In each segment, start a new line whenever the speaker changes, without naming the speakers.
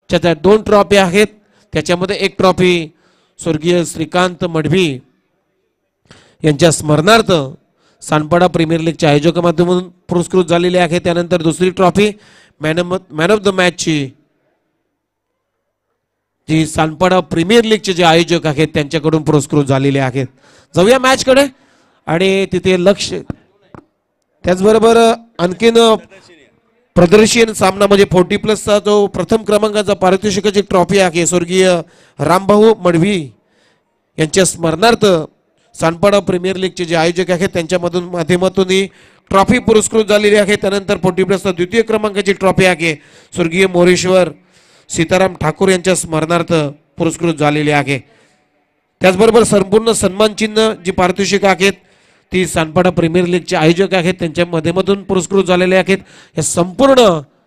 त्या 2 ट्रॉफी आहेत. त्याच्यामध्ये एक ट्रॉफी स्वर्गीय श्रीकांत मडवी यांच्या स्मरणार्थ सानपाडा प्रीमियर लीगच्या आयोजकांमाध्यमातून पुरस्कृत झालेली आहे. त्यानंतर दुसरी ट्रॉफी मॅन ऑफ द मॅचची जी सानपाडा प्रीमियर लीगचे जे आयोजक आहेत त्यांच्याकडून पुरस्कृत झालेले आहेत. जाऊया मॅच कडे आणि तिथे लक्ष. त्याचबरोबर आणखीन प्रदर्शन सामना म्हणजे 40+ जो प्रथम क्रमांकाचा पारितोषिकाची ट्रॉफी आहे स्वर्गीय रामभाऊ मडवी यांच्या स्मरणार्थ सानपाडा प्रीमियर लीगचे जे आयोजक आहेत त्यांच्या माध्यमातून ही ट्रॉफी पुरस्कृत झालेली आहे. त्यानंतर 40+ द्वितीय क्रमांकाची ट्रॉफी आहे स्वर्गीय मोरेश्वर सीताराम ठाकूर यांच्या स्मरणार्थ पुरस्कृत झालेली आहे. त्याचबरोबर संपूर्ण सन्मान चिन्ह जी पारितोषिक आहेत ती सानपाडा प्रीमियर लीगचे आयोजक आहेत त्यांच्या माध्यमातून पुरस्कृत झालेले आहेत. या संपूर्ण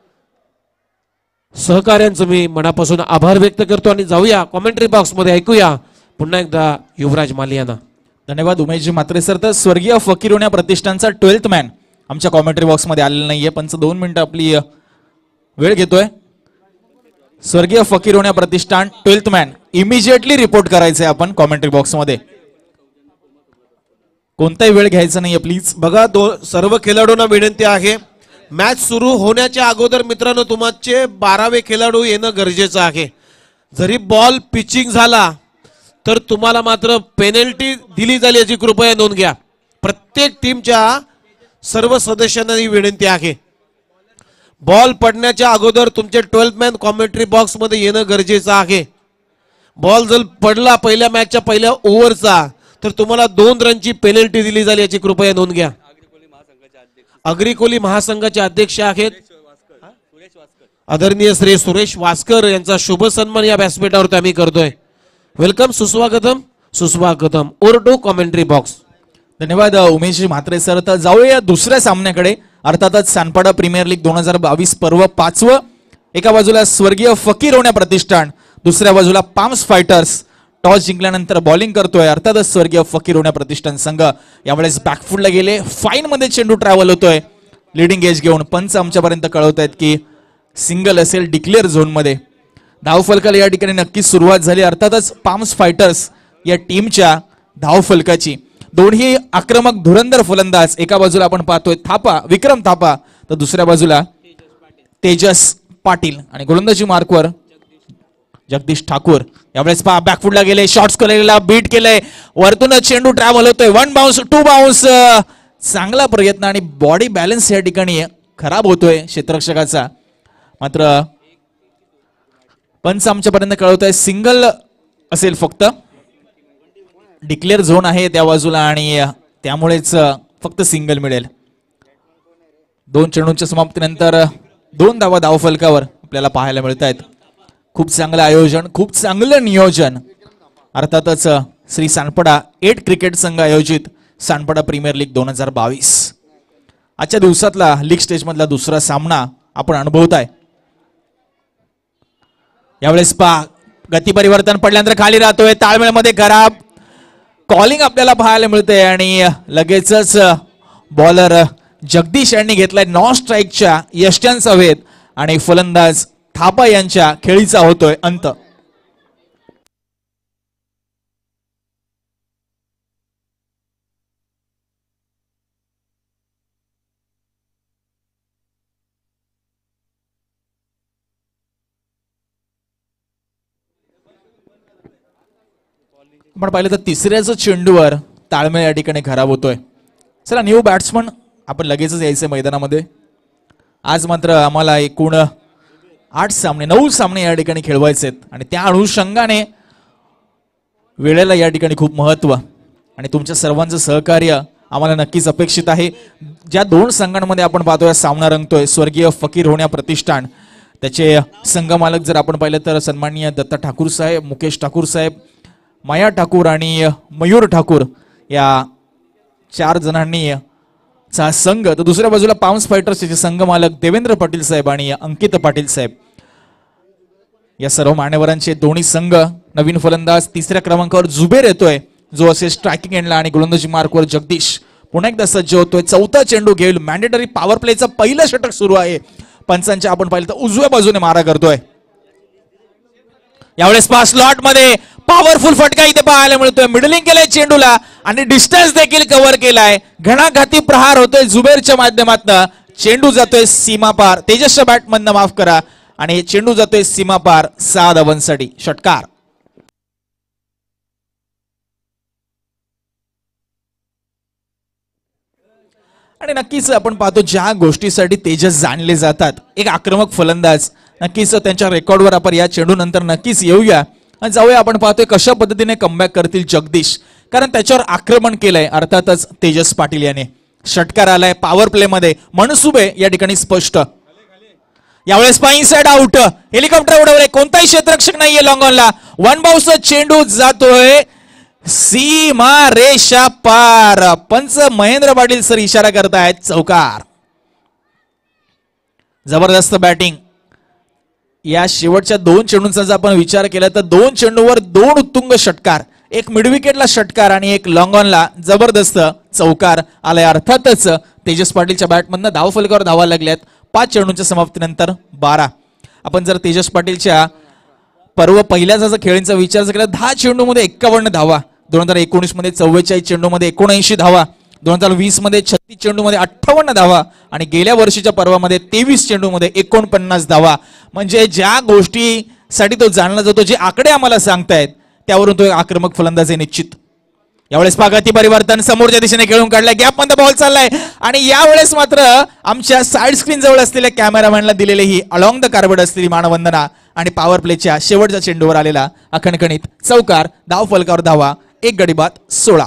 सहकार्यांचं मी मनापासून आभार व्यक्त करतो. आणि जाऊया कॉमेंट्री बॉक्स मध्ये ऐकूया पुन्हा एकदा युवराज माली यांना.
धन्यवाद उमेशजी म्हात्रे सर. तर स्वर्गीय फकीरोण्या प्रतिष्ठानचा 12th मॅन आमच्या कॉमेंट्री बॉक्स मध्ये आलेला नाहीये पण 2 मिनिटं आपली वेळ घेतोय. स्वर्गीय Fakironya Pratishthan 12th man immediately report करायचंय आपण कॉमेंट्री बॉक्स मध्ये. कोणताही वेळ घ्यायचा नाहीये प्लीज.
बघा सर्व खेळाडूंना विनंती आहे मॅच सुरू होण्याच्या अगोदर मित्रांनो तुमचे 12वे खेळाडू येणं गरजेचं आहे. जरी बॉल पिचिंग झाला तर तुम्हाला मात्र पेनल्टी दिली जाईल याची कृपया नोंद घ्या. प्रत्येक टीमच्या सर्व सदस्यांना ही विनंती आहे बॉल पडण्याच्या अगोदर तुमचे 12th मॅन कॉमेंट्री बॉक्स मध्ये येणं गरजेचं आहे. बॉल जर पडला पहिल्या मॅचच्या पहिल्या ओव्हरचा तर तुम्हाला 2 रनची पेनल्टी दिली जाईल याची कृपया नोंद घ्या. अग्रिकोली महासंघाचे अध्यक्ष आहेत आदरणीय श्री सुरेश वास्कर यांचा शुभ सन्मान या व्यासपीठावरती आम्ही करतोय. वेलकम, सुस्वागतम सुस्वागतम. Over to commentary box.
धन्यवाद उमेशजी म्हात्रे सर. तर जाऊया दुसऱ्या सामन्याकडे. अर्थातच सानपाडा प्रीमियर लीग 2022 पर्व 5वं. एका बाजूला स्वर्गीय फकीरोण्या प्रतिष्ठान, दुसऱ्या बाजूला पाम्स फायटर्स. टॉस जिंकल्यानंतर बॉलिंग करतोय अर्थातच स्वर्गीय फकीरोण्या प्रतिष्ठान संघ. यावेळेस बॅकफुटला गेले. फाईन मध्ये चेंडू ट्रॅव्हल होतोय लिडिंग एज घेऊन. पंच आमच्यापर्यंत कळवत आहेत की सिंगल असेल डिक्लेअर झोन मध्ये. धावफलकाला या ठिकाणी नक्कीच सुरुवात झाली. अर्थातच पाम्स फायटर्स या टीमच्या धावफलकाची. दोन्ही आक्रमक धुरंधर फलंदाज. एका बाजूला आपण पाहतोय थापा, विक्रम थापा, तर दुसऱ्या बाजूला तेजस पाटील. आणि गोलंदाजी मार्कवर जगदीश ठाकूर. यावेळेस पहा बॅकफुटला गेले, शॉट्स केलेला बीट केलंय, वरतून चेंडू ट्रॅव्हल होतोय. 1 बाउन्स 2 बाउन्स. चांगला प्रयत्न आणि बॉडी बॅलन्स या ठिकाणी खराब होतोय क्षेत्ररक्षकाचा. मात्र पंच आमच्यापर्यंत कळवत आहे सिंगल असेल फक्त. डिक्लेअर झोन आहे त्या बाजूला आणि त्यामुळेच फक्त सिंगल मिळेल. 2 चेंडूंच्या समाप्तीनंतर 2 धावा धावफलकावर आपल्याला पाहायला मिळत आहेत. खूप चांगलं आयोजन, खूप चांगलं नियोजन. अर्थातच श्री सानपाडा 8 क्रिकेट संघ आयोजित सानपाडा प्रीमियर लीग 2022 आजच्या दिवसातला लीग स्टेज मधला दुसरा सामना आपण अनुभवताय. यावेळेस पहा गती परिवर्तन पडल्यानंतर खाली राहतोय. ताळमेळमध्ये खराब कॉलिंग आपल्याला पाहायला मिळते आणि लगेचच बॉलर जगदीश यांनी घेतलाय नॉन स्ट्राईकच्या यष्ट्यांचा वेध आणि फलंदाज थापा यांच्या खेळीचा होतोय अंत. आपण पाहिलं तर तिसऱ्याच चेंडूवर ताळमेळ या ठिकाणी खराब होतोय. चला न्यू बॅट्समन आपण लगेचच यायचे मैदानामध्ये. आज मात्र आम्हाला एकूण 9 सामने या ठिकाणी खेळवायचे आहेत आणि त्या अनुषंगाने वेळेला या ठिकाणी खूप महत्व आणि तुमच्या सर्वांचं सहकार्य आम्हाला नक्कीच अपेक्षित आहे. ज्या 2 संघांमध्ये आपण पाहतोय सामना रंगतोय स्वर्गीय फकीरोण्या प्रतिष्ठान, त्याचे संघ मालक जर आपण पाहिलं तर सन्माननीय दत्ता ठाकूर साहेब, मुकेश ठाकूर साहेब, माया ठाकूर आणि मयूर ठाकूर या 4 जणांनी चा संघ. तर दुसऱ्या बाजूला पाम्स फायटर्सचे संघ मालक देवेंद्र पाटील साहेब आणि अंकित पाटील साहेब. या सर्व मान्यवरांचे दोन्ही संघ. नवीन फलंदाज 3ऱ्या क्रमांकावर जुबेर येतोय जो असे स्ट्रायकिंग एंडला आणि गोलंदाजी मार्कवर जगदीश पुन्हा एकदा सज्ज होतोय. 4था चेंडू घेईल. मॅन्डेटरी पॉवर प्लेचं पहिलं षटक सुरू आहे. पंचांच्या आपण पाहिलं तर उजव्या बाजूने मारा करतोय. यावेळेस पास स्लॉट मध्ये पॉवरफुल फटका इथे पाहायला मिळतोय. मिडलिंग केलंय चेंडूला आणि डिस्टन्स देखील कव्हर केलाय. घणाघाती प्रहार होतोय जुबेरच्या माध्यमातून. चेंडू जातोय सीमा पार, तेजसच्या बॅटमधनं माफ करा, आणि चेंडू जातोय सीमा पार 6 धावांसाठी. षटकार. आणि नक्कीच आपण पाहतो ज्या गोष्टीसाठी तेजस जाणले जातात, एक आक्रमक फलंदाज, नक्कीच त्यांच्या रेकॉर्डवर आपण या चेंडू नंतर नक्कीच येऊया आणि जाऊया. आपण पाहतोय कशा पद्धतीने कमबॅक करतील जगदीश, कारण त्याच्यावर आक्रमण केलंय अर्थातच तेजस पाटील याने. षटकार आलाय पॉवर प्ले मध्ये. मनसुबे या ठिकाणी स्पष्ट. यावेळेस पाईन साइड आउट. हेलिकॉप्टर उडवले, कोणताही क्षेत्ररक्षक नाहीये लॉंग ऑनला. वन बाउन्स चेंडू जातोय सीमा रेषा पार. पंच महेंद्र पाटील सर इशारा करतायत चौकार. जबरदस्त बॅटिंग. या शेवटच्या 2 चेंडूंचा जर आपण विचार केला तर 2 चेंडूवर 2 उत्तुंग षटकार, एक मिडविकेटला षटकार आणि एक लॉंग ऑनला जबरदस्त चौकार आलाय. अर्थातच तेजस पाटीलच्या बॅटमधनं धाव फलकावर धावा लागल्यात. 5 चेंडूंच्या समाप्तीनंतर 12. आपण जर तेजस पाटीलच्या पर्व पहिल्याचा जर खेळींचा विचार केला, 10 चेंडूमध्ये 51 धावा, 2019 मध्ये 44 चेंडूमध्ये 79 धावा, 2020 मध्ये 36 चेंडूमध्ये 58 धावा आणि गेल्या वर्षीच्या पर्वामध्ये 23 चेंडूमध्ये 49 धावा. म्हणजे ज्या गोष्टीसाठी तो जाणला जातो, जे आकडे आम्हाला सांगतायत, त्यावरून तो आक्रमक फलंदाज आहे निश्चित. यावेळेस पागाती परिवर्तन, समोरच्या दिशेने खेळून काढलाय, गॅप मध्ये बॉल चाललाय आणि यावेळेस मात्र आमच्या साइड स्क्रीन जवळ असलेल्या कॅमेरामॅनला दिलेली ही अलॉंग द कार्बेट असलेली मानवंदना आणि पॉवर प्लेच्या शेवटच्या चेंडूवर आलेला अखणखणीत चौकार. धाव फलकावर धावा, 1 गडी बाद 16.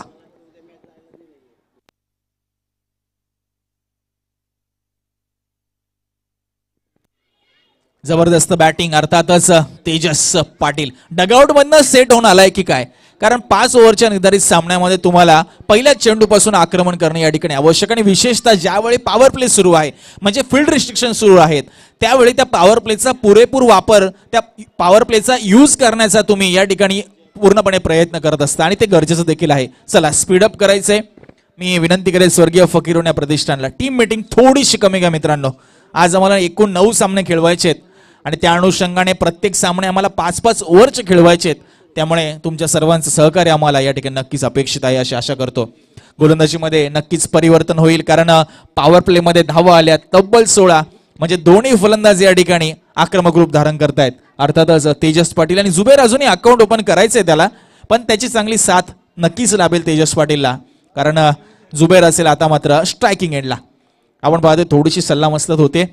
जबरदस्त बॅटिंग अर्थातच तेजस पाटील. डगआउट मधनं सेट होऊन आलाय की काय, कारण 5 ओव्हरच्या निर्धारित सामन्यामध्ये तुम्हाला पहिल्या चेंडूपासून आक्रमण करणे या ठिकाणी आवश्यक, आणि विशेषतः ज्यावेळी पॉवर प्ले सुरू आहे, म्हणजे फील्ड रिस्ट्रिक्शन सुरू आहेत, त्यावेळी त्या पॉवर प्लेचा पुरेपूर वापर, त्या पॉवर प्लेचा यूज करण्याचा तुम्ही या ठिकाणी पूर्णपणे प्रयत्न करत असता आणि ते गरजेचं देखील आहे. चला स्पीडअप करायचंय. मी विनंती करेन स्वर्गीय फकीरोन या प्रतिष्ठानला, टीम मीटिंग थोडीशी कमी घ्या मित्रांनो. आज आम्हाला एकूण 9 सामने खेळवायचे आहेत आणि त्या अनुषंगाने प्रत्येक सामने आम्हाला 5-5 ओव्हरचे खेळवायचे आहेत. त्यामुळे तुमच्या सर्वांचं सहकार्य आम्हाला या ठिकाणी नक्कीच अपेक्षित आहे अशी आशा करतो. गोलंदाजीमध्ये नक्कीच परिवर्तन होईल, कारण पॉवर प्लेमध्ये धावा आल्या तब्बल 16, म्हणजे दोन्ही फलंदाज या ठिकाणी आक्रमक रूप धारण करतायत. अर्थातच तेजस पाटील आणि जुबेर अजूनही अकाउंट ओपन करायचंय त्याला, पण त्याची चांगली साथ नक्कीच लाभेल तेजस पाटीलला, कारण जुबेर असेल आता मात्र स्ट्रायकिंग एंडला. आपण पाहतो थोडीशी सल्लामसलत होते.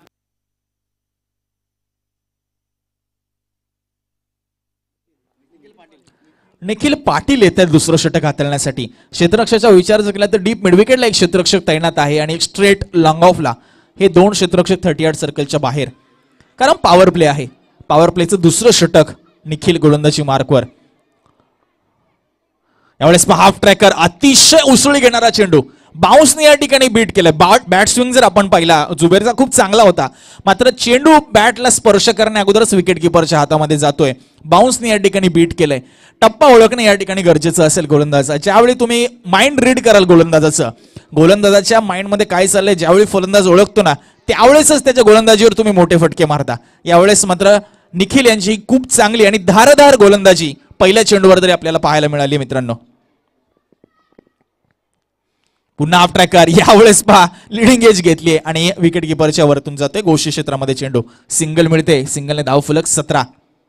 निखिल पाटील येतात दुसरं षटक हाताळण्यासाठी. क्षेत्ररक्षकाचा विचार जर केला तर डीप मिडविकेटला एक क्षेत्ररक्षक तैनात आहे आणि एक स्ट्रेट लॉंग ऑफला. हे 2 क्षेत्ररक्षक 38 सर्कलच्या बाहेर, कारण पॉवर प्ले आहे. पॉवर प्लेचं दुसरं षटक निखिल गोलंदाजी मार्कवर. यावेळेस हाफ ट्रॅकर, अतिशय उसळी घेणारा चेंडू, बाउन्सने या ठिकाणी बीट केलाय. बॅट स्विंग जर आपण पाहिला जुबेरचा खूप चांगला होता, मात्र चेंडू बॅटला स्पर्श करण्या अगोदरच विकेट किपरच्या हातामध्ये जातोय. बाउन्सने या ठिकाणी बीट केलंय. टप्पा ओळखणे या ठिकाणी गरजेचं असेल गोलंदाजा. ज्यावेळी तुम्ही माइंड रीड कराल गोलंदाजाचं, गोलंदाजाच्या माइंडमध्ये काय चाललंय ज्यावेळी फलंदाज ओळखतो ना, त्यावेळेसच त्याच्या गोलंदाजीवर तुम्ही मोठे फटके मारता. यावेळेस मात्र निखिल यांची खूप चांगली आणि धारदार गोलंदाजी पहिल्या चेंडूवर तरी आपल्याला पाहायला मिळाली मित्रांनो. पुन्हा हाफ ट्रॅकर, यावेळेस पहा लिडिंग एज घेतली आणि विकेट किपरच्या वरतून जातोय गोष्टी क्षेत्रामध्ये चेंडू. सिंगल मिळते, सिंगलने धाव फलक 17.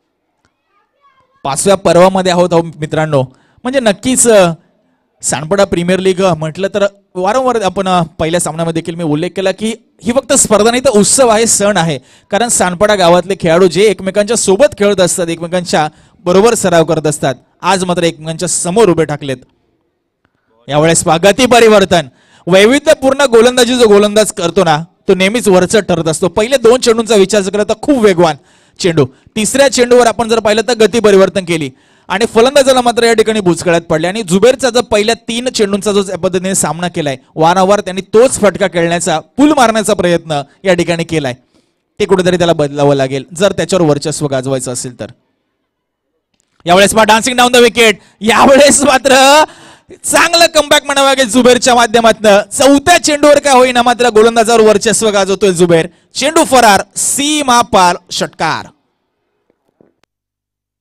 5व्या पर्वामध्ये आहोत मित्रांनो. म्हणजे नक्कीच सांडपाडा प्रीमियर लीग म्हटलं तर वारंवार आपण पहिल्या सामन्यामध्ये देखील मी उल्लेख केला की ही फक्त स्पर्धा नाही तर उत्सव आहे, सण आहे. कारण सांडपाडा गावातले खेळाडू जे एकमेकांच्या सोबत खेळत असतात, एकमेकांच्या बरोबर सराव करत असतात, आज मात्र एकमेकांच्या समोर उभे ठाकलेत. यावेळेस गती परिवर्तन, वैविध्यपूर्ण गोलंदाजी जो गोलंदाज करतो ना तो नेहमीच वरचढ ठरत असतो. पहिले 2 चेंडूंचा विचार केला तर खूप वेगवान चेंडू, तिसऱ्या चेंडूवर आपण जर पाहिलं तर गती परिवर्तन केली आणि फलंदाजाला मात्र या ठिकाणी बुचकळ्यात पडले. आणि जुबेरचा जर पहिल्या 3 चेंडूंचा जो पद्धतीने सामना केलाय, वारंवार त्यांनी तोच फटका खेळण्याचा, पूल मारण्याचा प्रयत्न या ठिकाणी केलाय, ते कुठेतरी त्याला बदलावं लागेल जर त्याच्यावर वर्चस्व गाजवायचं असेल तर. यावेळेस डान्सिंग डाऊन द विकेट, यावेळेस मात्र चांगलं कमबॅक म्हणावं लागेल जुबेरच्या माध्यमातून. 4थ्या चेंडूवर काय होईना मात्र गोलंदाजावर वर्चस्व गाजवतोय जुबेर. चेंडू फरार, सीमा पार, षटकार.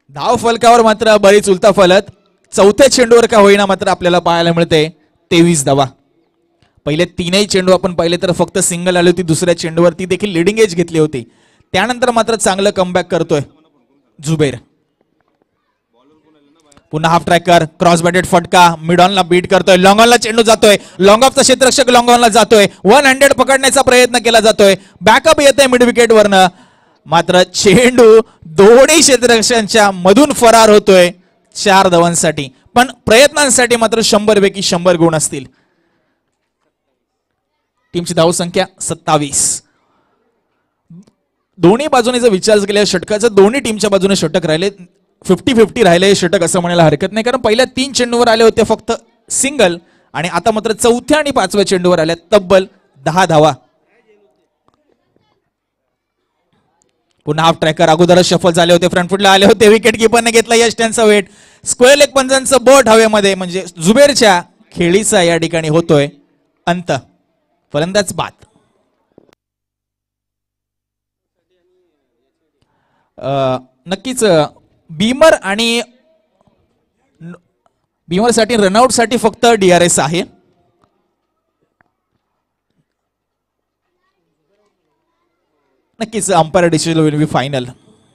धाव फलकावर मात्र बरीच उलथाफलत. चौथ्या चेंडूवर का होईना मात्र आपल्याला पाहायला मिळते 23 धावा. पहिले तीनही चेंडू आपण पाहिले तर फक्त सिंगल आली होती, दुसऱ्या चेंडूवरती देखील लिडिंग एज घेतली होती. त्यानंतर मात्र चांगलं कमबॅक करतोय जुबेर. पुन्हा हाफ ट्रॅकर, क्रॉस बॅटेड फटका, मिड ऑनला बीट करतोय, लॉंग ऑनला चेंडू जातोय, लॉंग ऑफचा क्षेत्ररक्षक लॉंग ऑनला जातोय, 100 पकडण्याचा प्रयत्न केला जातोय, बॅकअप येतोय मिड विकेट वरनं, मात्र चेंडू दोन्ही क्षेत्ररक्षकांच्या मधून फरार होतोय 4 धावांसाठी. पण प्रयत्नांसाठी मात्र 100 पैकी 100 गुण असतील. टीमची धावसंख्या 27. दोन्ही बाजूने जर विचार केला षटकाचं, दोन्ही टीमच्या बाजूने षटक राहिले, 50-50 राहिले षटक असं म्हणायला हरकत नाही. कारण पहिल्या 3 चेंडूवर आले होते फक्त सिंगल, आणि आता मात्र चौथ्या आणि 5व्या चेंडूवर आल्या तब्बल 10 धावा. पुन्हा हाफ ट्रॅकर अगोदरच शफल झाले होते, फ्रंट फुटला आले होते, विकेट किपरने घेतला यश त्यांचा वेट. स्क्वेअर लेग पंजांचं बोट हवेमध्ये, म्हणजे जुबेरच्या खेळीचा या ठिकाणी होतोय अंत. फलंदाज बाद. नक्कीच बीमर आणि बीमर साठी रनआउट साठी फक्त DRS आहे. नक्कीच umpire decision will be final.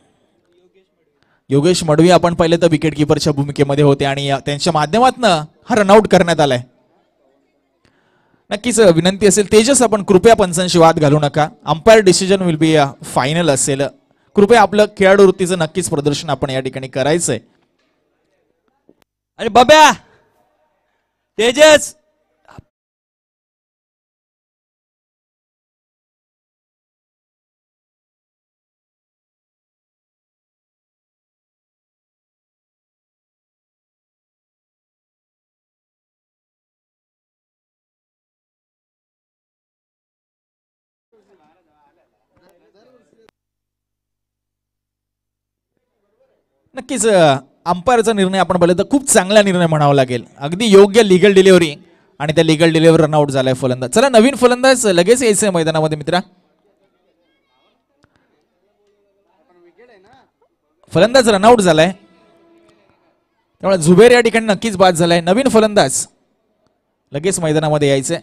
Yogesh Madvi आपण पाहिले तर विकेट किपरच्या भूमिकेमध्ये होते आणि त्यांच्या माध्यमातून हा रनआउट करण्यात आलाय. नक्कीच विनंती असेल तेजस, आपण कृपया पंचांशी वाद घालू नका. Umpire decision will be final असेल. कृपया आपलं खेळाडू वृत्तीचं नक्कीच प्रदर्शन आपण या ठिकाणी करायचंय.
अरे बब्या, तेजस,
नक्कीच अंपायरचा निर्णय आपण पाहिलं तर खूप चांगला निर्णय म्हणावा लागेल. अगदी योग्य लिगल डिलिव्हरी, आणि त्या लिगल डिलिव्हरी रनआउट झालाय फलंदाज. चला नवीन फलंदाज लगेच यायचंय मैदानामध्ये मित्रा. फलंदाज रनआउट झालाय, त्यामुळे जुबेर या ठिकाणी नक्कीच बाद झालाय. नवीन फलंदाज लगेच मैदानामध्ये यायचंय.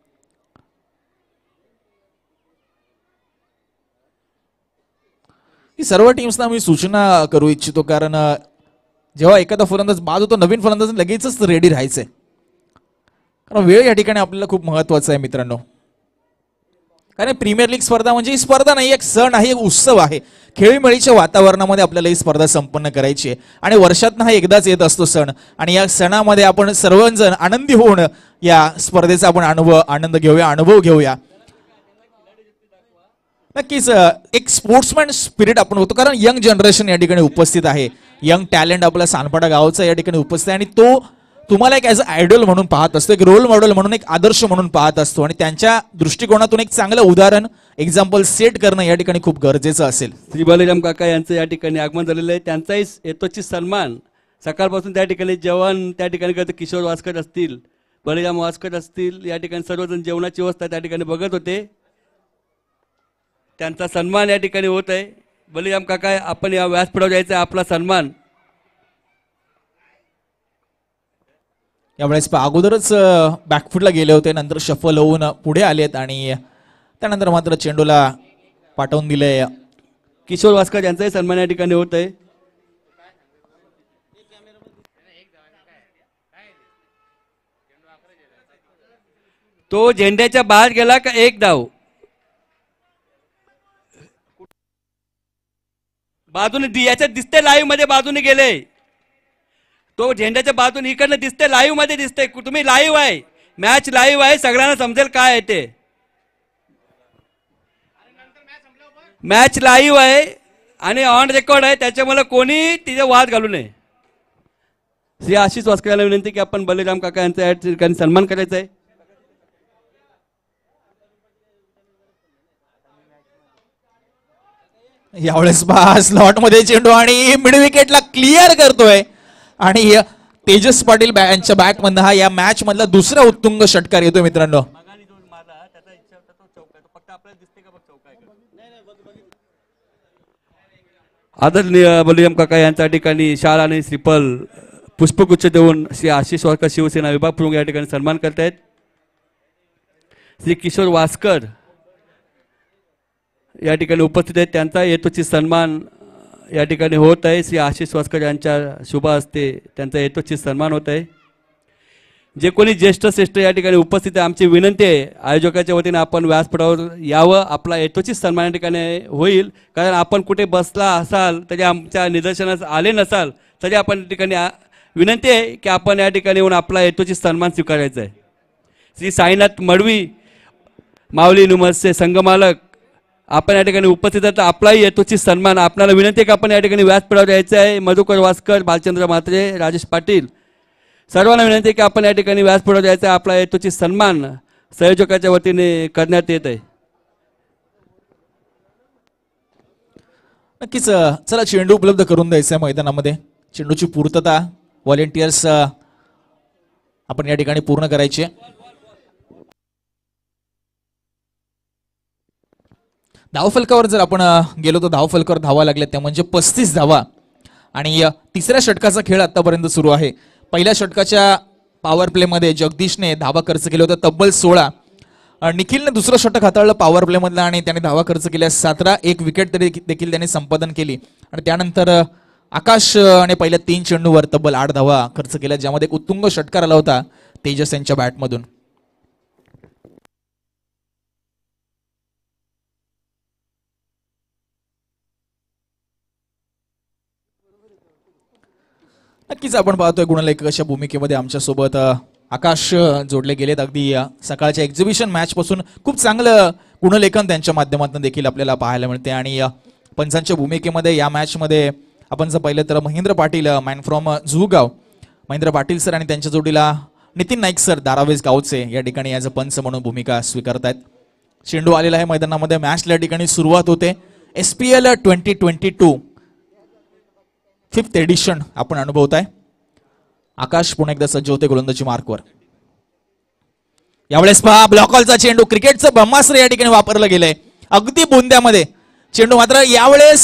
सर्व टीम्सना मी सूचना करू इच्छितो, कारण जेव्हा एखादा फलंदाज बाद होतो नवीन फलंदाज लगेचच रेडी राहायचंय. कारण वेळ या ठिकाणी आपल्याला खूप महत्वाचा आहे मित्रांनो. कारण प्रीमियर लीग स्पर्धा म्हणजे ही स्पर्धा नाही, एक सण आहे, एक उत्सव आहे. खेळीमेळीच्या वातावरणामध्ये आपल्याला ही स्पर्धा संपन्न करायची आहे, आणि वर्षातनं हा एकदाच येत असतो सण, आणि या सणामध्ये आपण सर्वजण आनंदी होऊन या स्पर्धेचा आपण आनंद घेऊया, अनुभव घेऊया. नक्कीच एक स्पोर्ट्समॅन स्पिरिट आपण होतो, कारण यंग जनरेशन या ठिकाणी उपस्थित आहे. यंग टॅलेंट आपला सानपाडा गावचा या ठिकाणी उपस्थित आहे, आणि तो तुम्हाला एक ॲज अ आयडॉल म्हणून पाहत असतो, एक रोल मॉडेल म्हणून, एक आदर्श म्हणून पाहत असतो, आणि त्यांच्या दृष्टिकोनातून एक चांगलं उदाहरण, एक्झाम्पल सेट करणं या ठिकाणी खूप गरजेचं असेल.
श्री बलिराम काका यांचं या ठिकाणी आगमन झालेलं आहे. त्यांचाही यथोचित सन्मान सकाळपासून त्या ठिकाणी जेवण त्या ठिकाणी करतं. किशोर वास्कर असतील, बलिराम वास्कर असतील, या ठिकाणी सर्वजण जेवणाची व्यवस्था त्या ठिकाणी बघत होते. त्यांचा सन्मान या ठिकाणी होत आहे. बलिराम काका, आपण या व्यासपीठावर जायचं, आपला सन्मान.
यावेळेस अगोदरच बॅकफुटला गेले होते, नंतर शफल होऊन पुढे आलेत, आणि त्यानंतर मात्र चेंडूला पाठवून दिले.
किशोर वास्कर यांचाही सन्मान या ठिकाणी होत आहे. तो झेंड्याच्या बाहेर गेला का एक धाव. बाजूने याच्यात दिसते, लाईव्ह मध्ये बाजूने गेले. तो झेंड्याच्या बाजूने इकडनं दिसते, लाईव्ह मध्ये दिसते. तुम्ही लाईव्ह आहे, मॅच लाईव्ह आहे, सगळ्यांना समजेल काय आहे ते. मॅच लाईव्ह आहे आणि ऑन रेकॉर्ड आहे, त्याच्यामुळे कोणी तिथे वाद घालू नये. श्री आशिष वास्कर यांना विनंती की आपण बलिराम काका यांचा या ठिकाणी सन्मान करायचा आहे.
यावेळेस स्लॉट मध्ये चेंडू आणि मिड विकेटला क्लिअर करतोय, आणि तेजस पाटील यांच्या बॅट मधनं हा या मॅच मधला दुसरा उत्तुंग षटकार येतोय मित्रांनो.
आदरणीय बलराम काका यांच्या ठिकाणी शाल आणि श्रीफल पुष्पगुच्छ देऊन श्री आशिष वासकर शिवसेना विभाग प्रमुख या ठिकाणी सन्मान करतायत. श्री किशोर वासकर या ठिकाणी उपस्थित आहेत, त्यांचा यथोचित सन्मान या ठिकाणी होत आहे. श्री आशिष वासकर यांच्या शुभ हस्ते त्यांचा यथोचित सन्मान होत आहे. जे कोणी ज्येष्ठ श्रेष्ठ या ठिकाणी उपस्थित आहे, आमची विनंती आहे आयोजकाच्या वतीने आपण व्यासपीठावर यावं, आपला यथोचित सन्मान या ठिकाणी होईल. कारण आपण कुठे बसला असाल तरी आमच्या निदर्शनास आले नसाल तरी आपण या ठिकाणी विनंती आहे की आपण या ठिकाणी येऊन आपला यथोचित सन्मान स्वीकारायचा आहे. श्री साईनाथ मडवी माऊली नुमसचे संघमालक आपण या ठिकाणी उपस्थित आहे, तर आपलाही यथोचित सन्मान आपल्याला विनंती आहे की आपण या ठिकाणी व्यासपीठावर यायचं आहे. मधुकर वासकर, बालचंद्र म्हात्रे, राजेश पाटील सर्वांना विनंती आहे की आपण या ठिकाणी व्यासपीठावर यायचं आहे. आपला यथोचित सन्मान संयोजकाच्या वतीने करण्यात येत आहे.
नक्कीच चला चेंडू उपलब्ध करून द्यायचा आहे मैदानामध्ये. चेंडूची पूर्तता व्हॉलेंटियर्स आपण या ठिकाणी पूर्ण करायची आहे. धावफलकावर जर आपण गेलो तर धावफलकावर धावा लागल्या त्या म्हणजे 35 धावा. आणि तिसऱ्या षटकाचा खेळ आतापर्यंत सुरू आहे. पहिल्या षटकाच्या पॉवर प्लेमध्ये जगदीशने धावा खर्च केले होते तब्बल 16. निखिलने दुसरं षटक हाताळलं पॉवर प्लेमधलं आणि त्याने धावा खर्च केल्या 17. एक विकेट तरी देखील त्याने संपादन केली. आणि त्यानंतर आकाश आणि पहिल्या 3 चेंडूवर तब्बल 8 धावा खर्च केल्या, ज्यामध्ये एक उत्तुंग षटकार आला होता तेजस यांच्या बॅटमधून. नक्कीच आपण पाहतोय गुणलेखकाच्या भूमिकेमध्ये आमच्या सोबत आकाश जोडले गेलेत. अगदी सकाळच्या एक्झिबिशन मॅच पासून खूप चांगलं गुणलेखन त्यांच्या माध्यमातून देखील आपल्याला पाहायला मिळते. आणि पंचांच्या भूमिकेमध्ये या मॅच मध्ये आपण जर पाहिलं तर महेंद्र पाटील मॅन फ्रॉम जुगाव, महेंद्र पाटील सर आणि त्यांच्या जोडीला नितीन नाईक सर दारावेज गावचे या ठिकाणी ॲज अ पंच म्हणून भूमिका स्वीकारतायत. चेंडू आलेला आहे मैदानामध्ये. मॅचला ठिकाणी सुरुवात होते. SPL 2022 5th एडिशन आपण अनुभवताय. आकाश पुन्हा एकदा सज्ज होते गोलंदाजी मार्कवर. यावेळेस पहा ब्लॉकॉलचा चेंडू, क्रिकेटचं ब्रह्मास्त्र या ठिकाणी वापरलं गेलंय अगदी बुंद्यामध्ये. चेंडू मात्र यावेळेस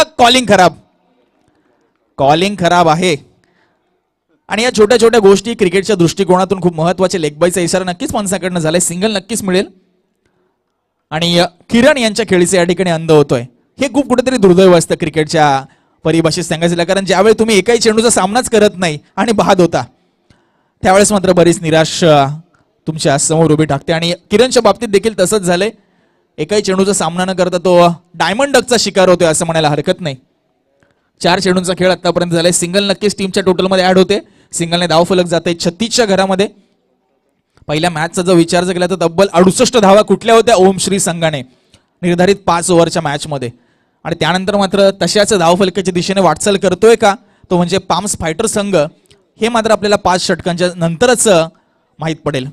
कॉलिंग खराब आहे. आणि या छोट्या छोट्या गोष्टी क्रिकेटच्या दृष्टिकोनातून खूप महत्वाचे. लेग बायचा इशारा नक्कीच पंचाकडनं झालाय, सिंगल नक्कीच मिळेल. आणि किरण यांच्या खेळीचे या ठिकाणी अंध होतोय. हे खूप कुठेतरी दुर्दैव असतं क्रिकेटच्या परिभाषेत सांगायचं, कारण ज्यावेळी तुम्ही एकाही चेंडूचा सामनाच करत नाही आणि बाद होता त्यावेळेस मात्र बरीच निराश तुमच्या समोर उभी टाकते. आणि किरणच्या बाबतीत देखील तसंच झालंय. एकाही चेंडूचा सामना न करता तो डायमंड डकचा शिकार होतोय असं म्हणायला हरकत नाही. 4 चेंडूंचा खेळ आतापर्यंत झालाय. सिंगल नक्कीच टीमच्या टोटलमध्ये ऍड होते. सिंगलने धावफलक जाते 36च्या घरामध्ये. पहिल्या मॅचचा जर विचार केला तर तब्बल 68 धावा कुठल्या होत्या ओम श्री संघाने निर्धारित 5 ओव्हरच्या मॅचमध्ये. आणि त्यानंतर मात्र तशाच धावफलकाच्या दिशेने वाटचाल करतोय का तो म्हणजे पाम्स फायटर संघ, हे मात्र आपल्याला 5 षटकांच्या नंतरच माहीत पडेल.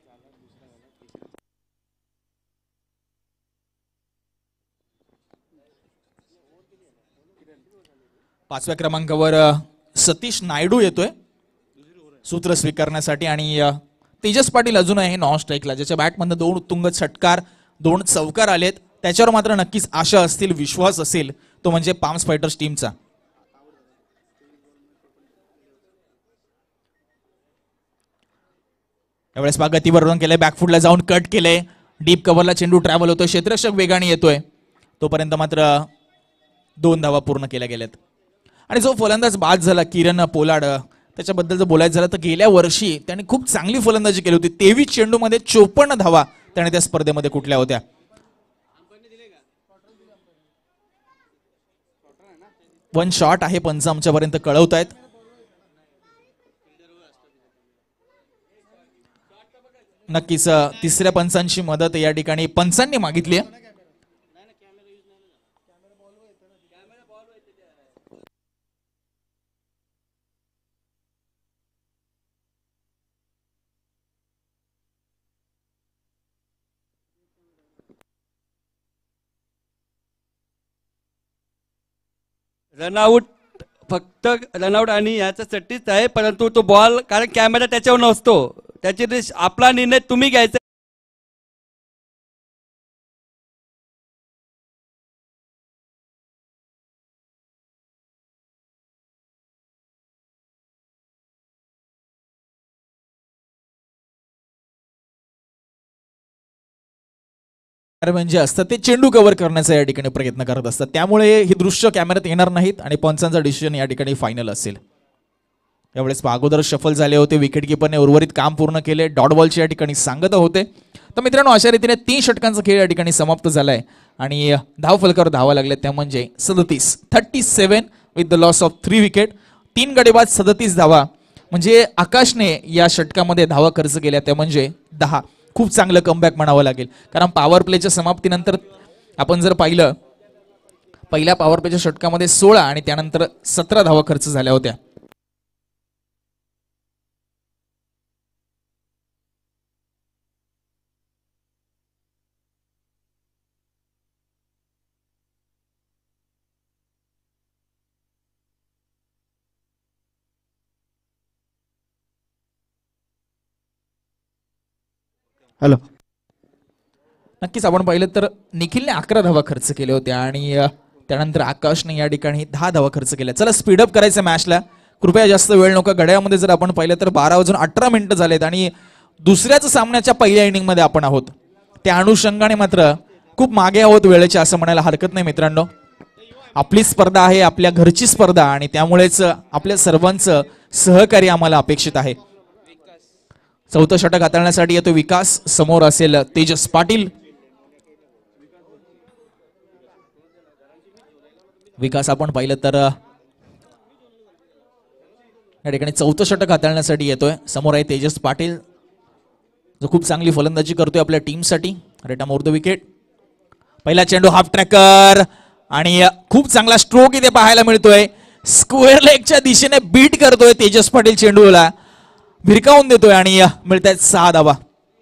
पाचव्या क्रमांकावर सतीश नायडू येतोय सूत्र स्वीकारण्यासाठी. आणि तेजस पाटील अजून आहे नॉन स्ट्राईकला, ज्याच्या बॅटमधून 2 उत्तुंग षटकार 2 चौकार आलेत. त्याच्यावर मात्र नक्कीच आशा असतील, विश्वास असेल, तो म्हणजे पाम्स फायटर्स टीमचा. यावेळेस गतीवर रन केलंय, बॅकफुटला जाऊन कट केलंय, डीप कव्हरला चेंडू ट्रॅव्हल होतोय, क्षेत्ररक्षक वेगाने येतोय. तोपर्यंत मात्र 2 धावा पूर्ण केल्या गेल्यात. आणि जो फलंदाज बाद झाला किरण पोलाड, त्याच्याबद्दल जर बोलायचं झालं तर गेल्या वर्षी त्याने खूप चांगली फलंदाजी केली होती. 23 चेंडूमध्ये 54 धावा त्याने त्या स्पर्धेमध्ये कुठल्या होत्या. वन शॉट आहे पंच आमच्यापर्यंत कळवतायत. नक्कीच तिसऱ्या पंचांची मदत या ठिकाणी पंचांनी मागितली आहे.
रनआउट फक्त रनआउट आणि याच्यासाठीच आहे, परंतु तो बॉल कारण कॅमेरा त्याच्यावर नसतो, त्याची आपला निर्णय तुम्ही घ्यायचा.
म्हणजे असतात ते चेंडू कव्हर करण्याचा या ठिकाणी प्रयत्न करत असतात, त्यामुळे ही दृश्य कॅमेऱ्यात येणार नाहीत आणि पंचांचा डिसिजन या ठिकाणी फायनल असेल. यावेळेस अगोदर शफल झाले होते, विकेट किपरने उर्वरित काम पूर्ण केले, डॉट बॉलची या ठिकाणी सांगता होते. तर मित्रांनो, अशा रीतीने 3 षटकांचा खेळ या ठिकाणी समाप्त झालाय आणि धाव फलकावर धावा लागल्या त्या म्हणजे 37 with the loss of 3 wicket. 3 गडी बाद 37 धावा, म्हणजे आकाशने या षटकामध्ये धावा खर्च केल्या त्या म्हणजे 10. खूप चांगलं कमबॅक म्हणावं लागेल, कारण पॉवर प्लेच्या समाप्तीनंतर आपण जर पाहिलं, पहिल्या पॉवर प्लेच्या षटकामध्ये 16 आणि त्यानंतर 17 धावा खर्च झाल्या होत्या.
हॅलो,
नक्कीच आपण पाहिलं तर निखिलने 11 धावा खर्च केल्या होत्या आणि त्यानंतर आकाशने या ठिकाणी 10 धावा खर्च केल्या. चला स्पीडअप करायचं मॅचला, कृपया जास्त वेळ नको. घड्याळामध्ये जर आपण पाहिलं तर 12:18 मिनिटं झालेत आणि दुसऱ्याच सामन्याच्या पहिल्या इनिंग मध्ये आपण आहोत. त्या अनुषंगाने मात्र खूप मागे आहोत वेळेच्या, असं म्हणायला हरकत नाही मित्रांनो. आपली स्पर्धा आहे, आपल्या घरची स्पर्धा, आणि त्यामुळेच आपल्या सर्वांचं सहकार्य आम्हाला अपेक्षित आहे. चौथं षटक हाताळण्यासाठी येतो विकास, समोर असेल तेजस पाटील. विकास आपण पाहिलं तर या ठिकाणी चौथं षटक हाताळण्यासाठी येतोय. समोर आहे तेजस पाटील, जो खूप चांगली फलंदाजी करतोय आपल्या टीमसाठी. रेटा मोर द विकेट. पहिला चेंडू हाफ ट्रॅकर आणि खूप चांगला स्ट्रोक इथे पाहायला मिळतोय. स्क्वेअर लेगच्या दिशेने बीट करतोय तेजस पाटील, चेंडूला भिरकावून देतोय आणि मिळतायत 6 धावा.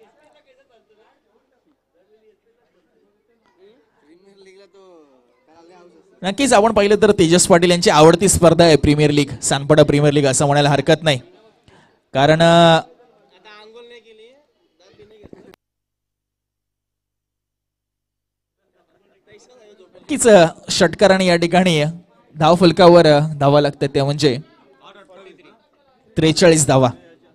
नक्कीच आपण पाहिलं तर तेजस पाटील यांची आवडती स्पर्धा आहे premier league, Sanpada premier league, असं म्हणायला हरकत नाही. कारण नक्कीच षटकाराने या ठिकाणी धाव फलकावर धावा लागतात त्या म्हणजे 43 धावा.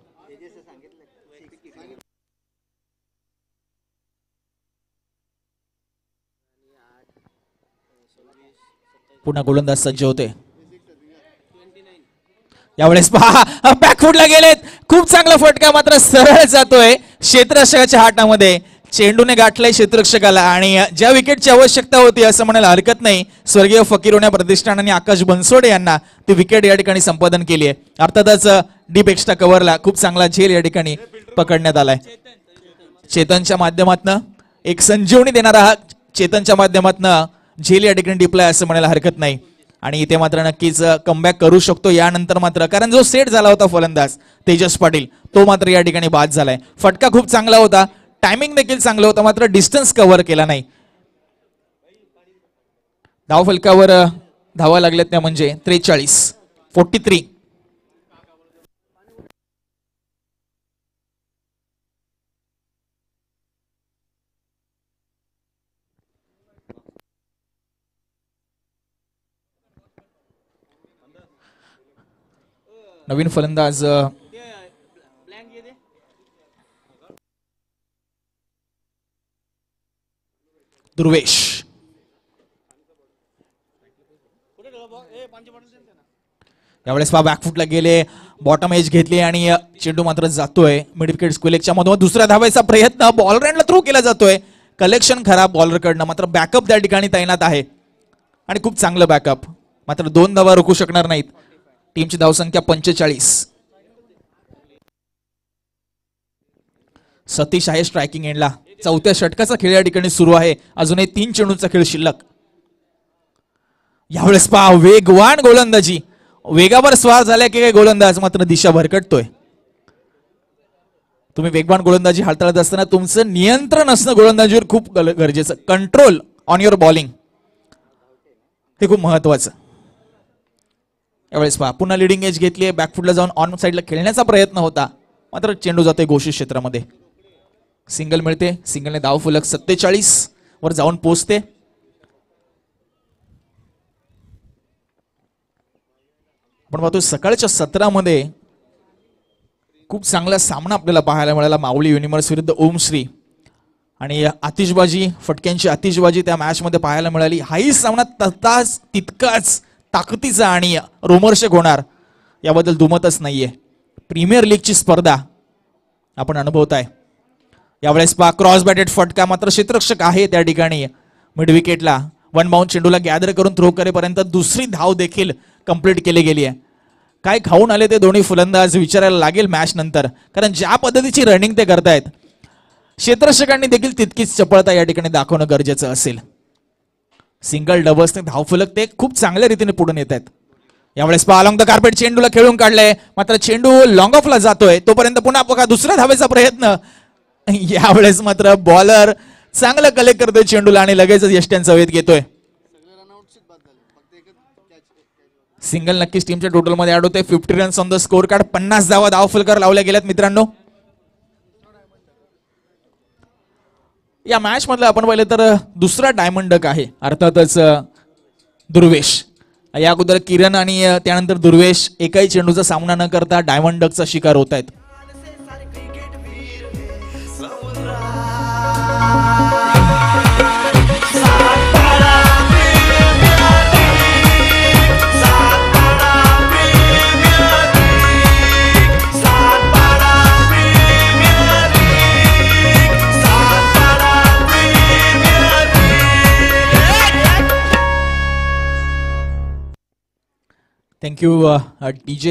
पुन्हा गोलंदाज सज्ज होते. यावेळेस पहा बॅकफुटला गेलेत, खूप चांगला फटका, मात्र सरळ जातोय क्षेत्ररक्षकाच्या हातामध्ये. चेंडूने गाठलाय क्षेत्ररक्षकाला आणि ज्या विकेटची आवश्यकता होती असं म्हणायला हरकत नाही, स्वर्गीय फकीरोण्या प्रतिष्ठान आणि आकाश बनसोडे यांना ती विकेट या ठिकाणी संपादन केली आहे. अर्थातच डीप एक्स्ट्रा कव्हरला खूप चांगला झेल या ठिकाणी पकडण्यात आलाय. चेतनच्या माध्यमातून एक संजीवनी देणारा हा चेतनच्या माध्यमातून झेल या ठिकाणी डिप्लाय असं म्हणायला हरकत नाही. आणि इथे मात्र नक्कीच कमबॅक करू शकतो यानंतर मात्र, कारण जो सेट झाला होता फलंदाज तेजस पाटील तो मात्र या ठिकाणी बाद झालाय. फटका खूप चांगला होता, टायमिंग देखील चांगलं होतं, मात्र डिस्टन्स कव्हर केला नाही. धाव फलकावर धावा लागल्यात त्या म्हणजे 43. नवीन फलंदाज दुर्वेश. यावेळेस बॅकफुटला गेले, बॉटम एज घेतली आणि चेंडू मात्र जातोय मिड विकेट स्क्वेलेकच्या मधून. दुसरा धावायचा प्रयत्न, बॉलरला थ्रो केला जातोय. कलेक्शन खराब बॉलरकडनं, मात्र बॅकअप त्या ठिकाणी तैनात आहे आणि खूप चांगलं बॅकअप. मात्र 2 धावा रोखू शकणार नाहीत. टीमची धावसंख्या 45. सतीश आहे स्ट्रायकिंग एंडला. चौथ्या षटकाचा खेळ या ठिकाणी सुरू आहे. अजूनही 3 चेंडूंचा खेळ शिल्लक. यावेळेस पहा वेगवान गोलंदाजी, वेगावर स्वार झाल्या की काय गोलंदाज, मात्र दिशा भरकटतोय. तुम्ही वेगवान गोलंदाजी हाताळत असताना तुमचं नियंत्रण असणं गोलंदाजीवर खूप गरजेचं. कंट्रोल ऑन युअर बॉलिंग हे खूप महत्वाचं. यावेळेस पहा पुन्हा लिडिंग एज घेतली, बॅकफुटला जाऊन ऑन साइडला खेळण्याचा प्रयत्न होता, मात्र चेंडू जातोय घोषित क्षेत्रामध्ये. सिंगल मिळते, सिंगलने धाव फलक 47 वर जाऊन पोहोचते. आपण पाहतो सकाळच्या सत्रामध्ये खूप चांगला सामना आपल्याला पाहायला मिळाला. माऊली युनिव्हर्स विरुद्ध ओमश्री. आणि आतिषबाजी, फटक्यांची आतिषबाजी त्या मॅच मध्ये पाहायला मिळाली. हाही सामना तसाच तितकाच ताकदीचा आणि रोमहर्षक होणार याबद्दल दुमतच नाहीये. प्रीमियर लीगची स्पर्धा आपण अनुभवताय. यावेळेस पहा क्रॉस बॅटेड फटका, मात्र क्षेत्ररक्षक आहे त्या ठिकाणी मिड विकेटला. वन बाउंड चेंडूला गॅदर करून थ्रो करेपर्यंत दुसरी धाव देखील कंप्लीट केली गेली आहे. काय खाऊन आले ते दोन्ही फलंदाज विचारायला लागेल मॅच नंतर, कारण ज्या पद्धतीची रनिंग ते करतायत क्षेत्ररक्षकांनी देखील तितकीच चपळता या ठिकाणी दाखवणं गरजेचं असेल. सिंगल डबल्सने धावफलक ते खूप चांगल्या रीतीने पुढे येत आहेत. यावेळेस पहा अलॉंग द कार्पेट चेंडूला खेळून काढलंय, मात्र चेंडू लॉंग ऑफला जातोय. तोपर्यंत पुन्हा बघा दुसऱ्या धावेचा प्रयत्न. यावेळेस मात्र बॉलर चांगलं कलेक्ट करतोय चेंडूला आणि लगेचच यष्ट्यांचा वेध घेतोय. सिंगल नक्कीच टीमच्या टोटल मध्ये ऍड होते. 50 runs on the score card. 50 धावा धावफलकावर लावल्या गेल्यात मित्रांनो. या मॅच मधलं आपण पाहिलं तर दुसरा डायमंड डक आहे, अर्थातच दुर्वेश. या अगोदर किरण आणि त्यानंतर दुर्वेश एकाही चेंडूचा सामना न करता डायमंड डकचा शिकार होत आहेत. Thank you DJ.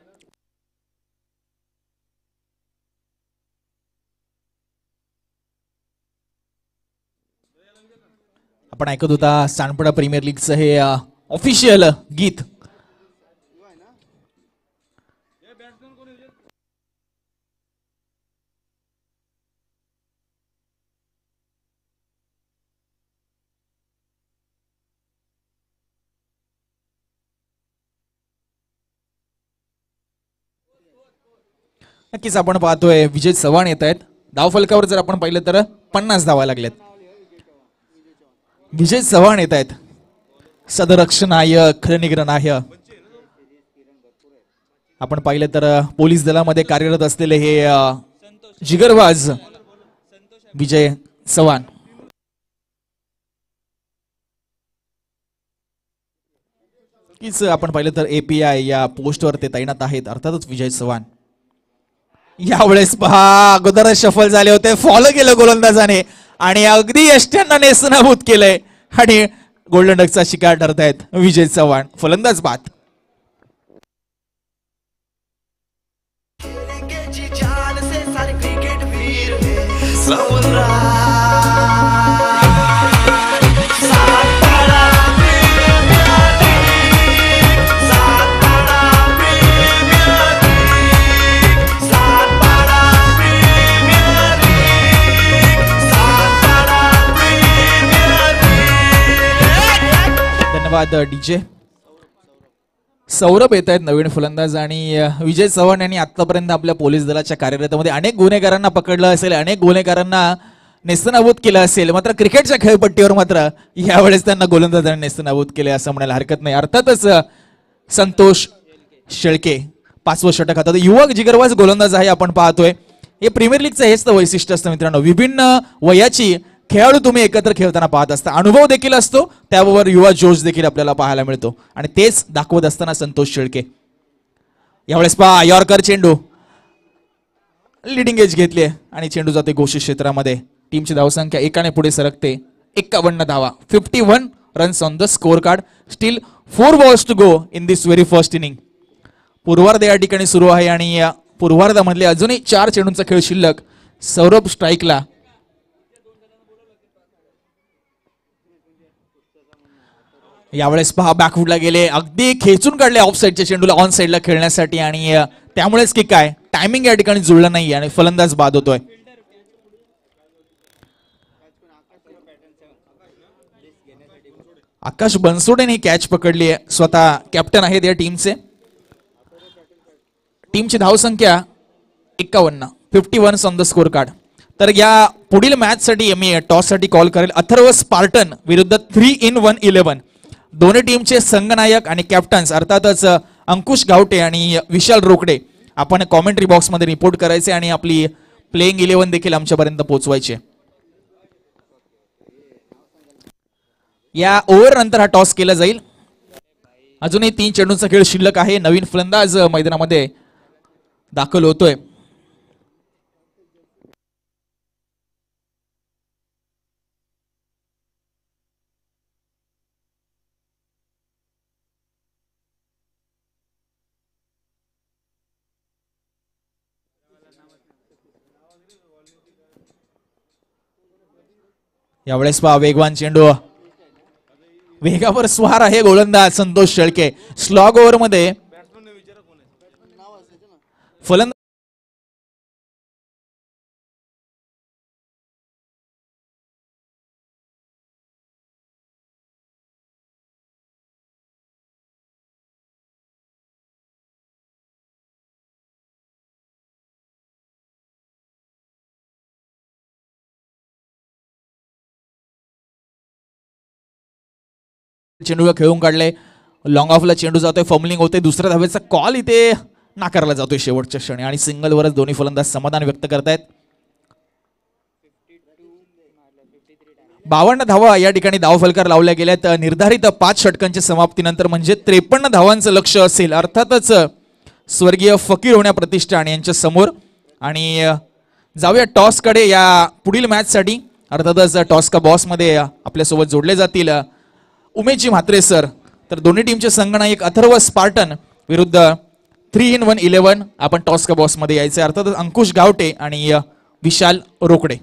आपण ऐकत होता सानपडा प्रीमियर लीगचं हे ऑफिशियल गीत. नक्कीच आपण पाहतोय विजय चव्हाण येत आहेत. धावफलकावर जर आपण पाहिलं तर 50 धावा लागल्यात. विजय चव्हाण येत आहेत. सदरक्षणाय खलनिग्रहणाय. आपण पाहिलं तर पोलीस दलामध्ये कार्यरत असलेले हे जिगरबाज विजय चव्हाण. आपण पाहिलं तर API या पोस्टवर ते तैनात आहेत, अर्थातच विजय चव्हाण. यावेळेस पहा अगोदर शफल झाले होते, फॉलो केलं गोलंदाजाने आणि अगदी यष्ट्यांना नेस्तनाभूत केलंय आणि गोल्डन डकचा शिकार ठरतायत विजय चव्हाण. फलंदाज बाद. डीजे. सौरभ येत आहेत नवीन फलंदाज आणि विजय चव्हाण यांनी आतापर्यंत आपल्या पोलीस दलाच्या कार्यरतामध्ये अनेक गुन्हेगारांना पकडलं असेल, अनेक गुन्हेगारांना नेस्तनाभूत केलं असेल, मात्र क्रिकेटच्या खेळपट्टीवर मात्र यावेळेस त्यांना गोलंदाजांनी नेस्तनाभूत केले असं म्हणायला हरकत नाही. अर्थातच संतोष शेळके 5वं षटक हातात. युवक जिगरबाज गोलंदाज आहे आपण पाहतोय. हे प्रीमियर लीगचं हेच तर वैशिष्ट्य असतं मित्रांनो. विभिन्न वयाची खेळाडू तुम्ही एकत्र खेळताना पाहत असता, अनुभव देखील असतो, त्याबरोबर युवा जोश देखील आपल्याला पाहायला मिळतो आणि तेच दाखवत असताना संतोष शेळके. यावेळेस पहा यॉर्कर चेंडू लिडिंग एज घेतली आणि चेंडू जाते घोषित क्षेत्रामध्ये. टीमची धावसंख्या एकाने पुढे सरकते. 51 धावा. 51 runs on the score card. Still 4 balls to go in this very first inning. पूर्वार्ध या ठिकाणी सुरू आहे आणि या पूर्वार्धामधले अजूनही 4 चेंडूंचा खेळ शिल्लक. सौरभ स्ट्राईकला. यावेळेस पहा बॅकफुटला गेले, अगदी खेचून काढले ऑफ साईडच्या चेंडूला ऑन साईडला खेळण्यासाठी आणि त्यामुळेच की काय टायमिंग या ठिकाणी जुळलं नाही आणि फलंदाज बाद होतोय. आकाश बनसोडेने ही कॅच पकडली आहे. स्वतः कॅप्टन आहेत या टीमचे. टीमची धावसंख्या 51. 51 ऑन द स्कोर कार्ड. तर या पुढील मॅच साठी मी टॉस साठी कॉल करेल. अथर्व स्पार्टन विरुद्ध 3-in-1-11. दोन्ही टीमचे संघनायक आणि कॅप्टन्स अर्थातच अंकुश गावटे आणि विशाल रोकडे आपण कॉमेंट्री बॉक्स मध्ये रिपोर्ट करायचे आणि आपली प्लेइंग 11 देखील आमच्यापर्यंत पोहोचवायचे. या ओव्हर नंतर हा टॉस केला जाईल. अजूनही 3 चेंडूंचा खेळ शिल्लक आहे. नवीन फलंदाज मैदानामध्ये दाखल होतोय. यावेळेस पहा वेगवान चेंडू, वेगावर स्वार आहे गोलंदाज संतोष शेळके. स्लॉग ओव्हर मध्ये फलंदाज चेंडूला खेळून काढले. लॉंग ऑफला चेंडू जातोय, फमलिंग होते. दुसऱ्या धावेचा कॉल इथे नाकारला जातोय शेवटच्या क्षणी आणि सिंगलवरच दोन्ही फलंदाज समाधान व्यक्त करतायत. 52 धावा या ठिकाणी धावफलकार लावल्या गेल्यात. निर्धारित 5 षटकांच्या समाप्तीनंतर म्हणजे 53 धावांचं लक्ष असेल. अर्थातच स्वर्गीय फकीर होण्या प्रतिष्ठान यांच्या समोर. आणि जाऊया टॉसकडे या पुढील मॅचसाठी. अर्थातच टॉस का बॉस मध्ये आपल्यासोबत जोडले जातील उमेशजी म्हात्रे सर. तर दोन्ही टीमचे संघनायक अथर्व स्पार्टन विरुद्ध 3-in-1-11 आपण टॉस का बॉस मध्ये यायचे. अर्थातच अंकुश गावटे आणि विशाल रोकडे.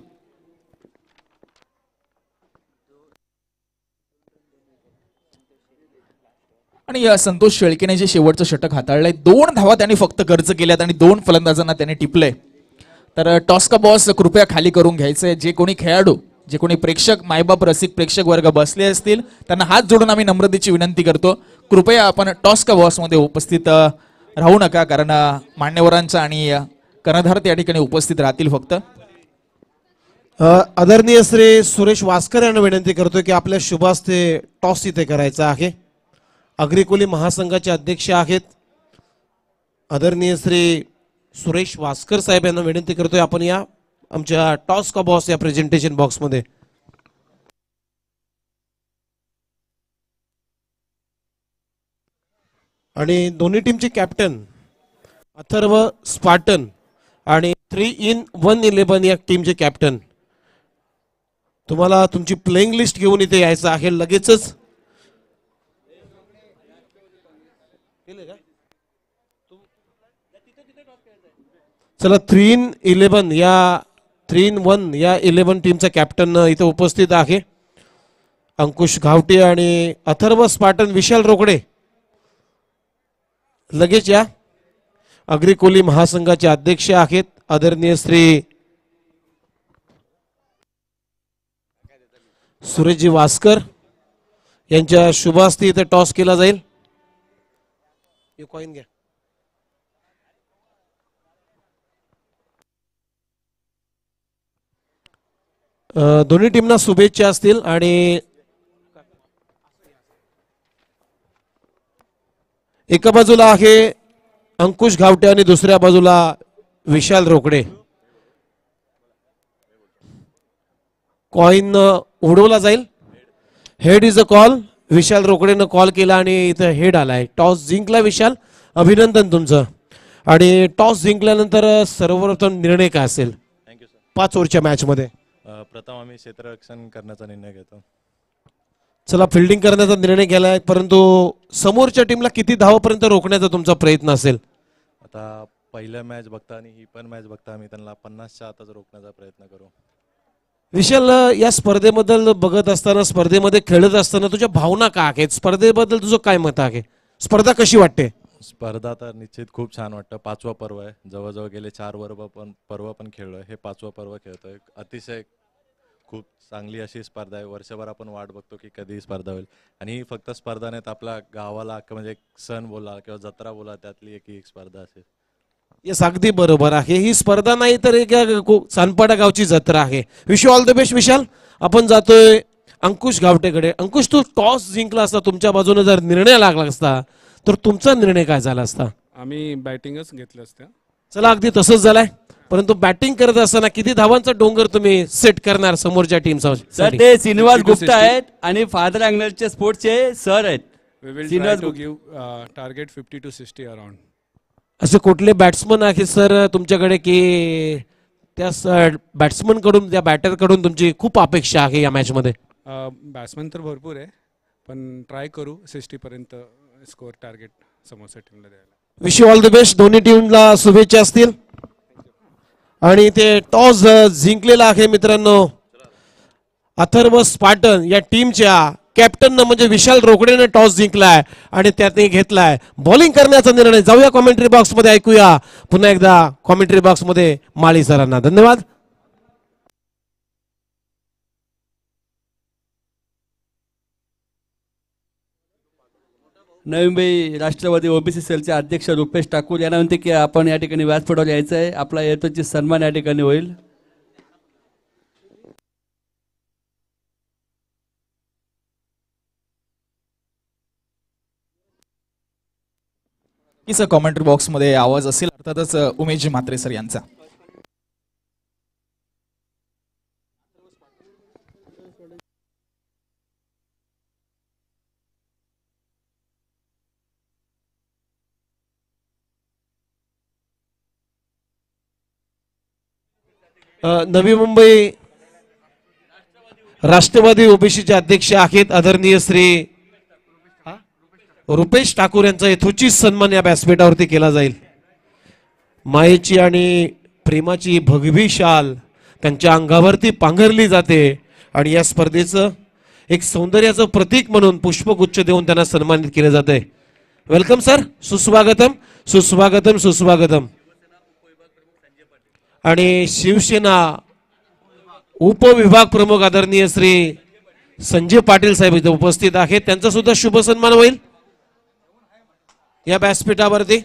आणि संतोष शेळकेने जे शेवटचं षटक हाताळलंय, 2 धावा त्यांनी फक्त खर्च केल्यात आणि 2 फलंदाजांना त्यांनी टिपलंय. तर टॉस का बॉस कृपया खाली करून घ्यायचंय. जे कोणी खेळाडू, जे कोणी प्रेक्षक, मायबाप, रसिक प्रेक्षक वर्ग बसले असतील त्यांना हात जोडून आम्ही नम्रतेची विनंती करतो, कृपया आपण टॉस का बॉस मध्ये उपस्थित राहू नका. कारण मान्यवरांचा आणि कर्णधार त्या ठिकाणी उपस्थित राहतील फक्त.
आदरणीय श्री सुरेश वास्कर यांना विनंती करतोय की आपल्या शुभास्ते टॉस इथे करायचा आहे. अग्रिकोली महासंघाचे अध्यक्ष आहेत आदरणीय श्री सुरेश वास्कर साहेब यांना विनंती करतोय आपण या आमच्या टॉस का बॉस या प्रेझेंटेशन बॉक्स मध्ये. आणि दोन्ही टीमचे कॅप्टन अथर्व स्पार्टन आणि 3-in-1-11 या टीमचे कॅप्टन. तुम्हाला तुमची प्लेइंग लिस्ट घेऊन इथे यायचं आहे लगेचच. चला 3-in-11 या 3-in-1 या 11 टीमचा कॅप्टन इथे उपस्थित आहे. अंकुश घावटे आणि अथर्व स्पार्टन. विशाल रोकडे लगेच या. अग्रिकोली महासंघाचे अध्यक्ष आहेत आदरणीय श्री सुरेशजी वास्कर यांच्या शुभास्ती इथे टॉस केला जाईल. कॉइन घ्या. दोन्ही टीमना शुभेच्छा असतील. आणि एका बाजूला आहे अंकुश घावटे आणि दुसऱ्या बाजूला विशाल रोकडे. कॉइन उडवला जाईल. Head is a call. Vishal रोकडेनं कॉल केला आणि इथं हेड आलाय. टॉस जिंकला विशाल, अभिनंदन तुमचं. आणि टॉस जिंकल्यानंतर सर्वप्रथम निर्णय काय असेल 5 ओव्हरच्या मॅच मध्ये?
प्रथम आम्ही क्षेत्ररक्षण करण्याचा निर्णय घेतो.
चला, फिल्डिंग करण्याचा निर्णय केलाय, परंतु समोरच्या टीमला किती धावापर्यंत रोखण्याचा तुमचा प्रयत्न असेल?
आता पहिल्या मॅच बघता आणि ही पण मॅच बघता आम्ही त्यांना 50च्या आतच रोखण्याचा प्रयत्न करू.
विशाल, या स्पर्धेबद्दल बघत असताना, स्पर्धेमध्ये खेळत असताना तुझ्या भावना काय आहेत? स्पर्धेबद्दल तुझं काय मत आहे? स्पर्धा कशी वाटते?
स्पर्धा तर निश्चित खूप छान वाटतं. 5वा पर्व आहे. जवळजवळ गेले 4 पर्व पण खेळलोय. हे 5वं पर्व खेळतोय. अतिशय खूप चांगली अशी स्पर्धा आहे. वर्षभर आपण वाट बघतो की कधी स्पर्धा होईल. आणि ही फक्त स्पर्धा नाहीत, आपल्या गावाला म्हणजे सण बोला किंवा जत्रा बोला, त्यातली एक स्पर्धा असेल.
येस, अगदी बरोबर आहे. ही स्पर्धा नाही तर एक सानपाडा गावची जत्रा आहे. Wish you all the best Vishal. आपण जातोय अंकुश घावटेकडे. अंकुश, तू टॉस जिंकला असता, तुमच्या बाजूने जर निर्णय लागला असता तर तुमचा निर्णय काय झाला असता?
आम्ही बॅटिंगच घेतल्या असत्या.
चला अगदी तसंच झालंय, परंतु बॅटिंग करत असताना किती धावांचा डोंगर तुम्ही सेट करणार समोरच्या टीमचा?
सर ते श्रीनिवास गुप्ता आहेत आणि फादर अँगलरचे स्पोर्ट्सचे सर आहेत.
We will try
Shrinivas
to
Gupta.
give target 50 to 60 around.
असे कुठले बॅट्समन आहेत सर तुमच्याकडे की त्या बॅट्समन कडून त्या बॅटर कडून तुमची खूप अपेक्षा आहे या मॅच मध्ये?
बॅट्समन तर भरपूर आहे, पण ट्राय करू 60 पर्यंत स्कोर टार्गेट समोरच्या टीमला द्यायला.
Wish you all the best. दोन्ही टीमला शुभेच्छा असतील. आणि ते टॉस जिंकलेला आहे मित्रांनो अथर्व स्पार्टन या टीमच्या कॅप्टन म्हणजे विशाल रोकडेने टॉस जिंकलाय आणि त्याने घेतलाय बॉलिंग करण्याचा निर्णय. जाऊया कॉमेंट्री बॉक्स मध्ये, ऐकूया पुन्हा एकदा कॉमेंट्री बॉक्स मध्ये माळी सरांना. धन्यवाद.
नवी मुंबई राष्ट्रवादी ओबीसी सेलचे अध्यक्ष रुपेश ठाकूर यांना म्हणते की आपण या ठिकाणी व्यासपीठावर यायचं आहे. आपला यशस्वी सन्मान या ठिकाणी होईल.
की कॉमेंट्री बॉक्स मध्ये आवाज असेल अर्थातच उमेशजी म्हात्रे सर यांचा.
नवी मुंबई राष्ट्रवादी ओबीसीचे अध्यक्ष आहेत आदरणीय श्री रुपेश ठाकूर यांचा यथोचित सन्मान या व्यासपीठावरती केला जाईल. मायेची आणि प्रेमाची भगवी शाल त्यांच्या अंगावरती पांघरली जाते आणि या स्पर्धेचं एक सौंदर्याचं प्रतीक म्हणून पुष्पगुच्छ देऊन त्यांना सन्मानित केले जाते. वेलकम सर, सुस्वागतम सुस्वागतम सुस्वागतम. आणि शिवसेना उपविभाग प्रमुख आदरणीय श्री संजय पाटील साहेब इथे उपस्थित आहेत. त्यांचा सुद्धा शुभ सन्मान होईल या व्यासपीठावरती.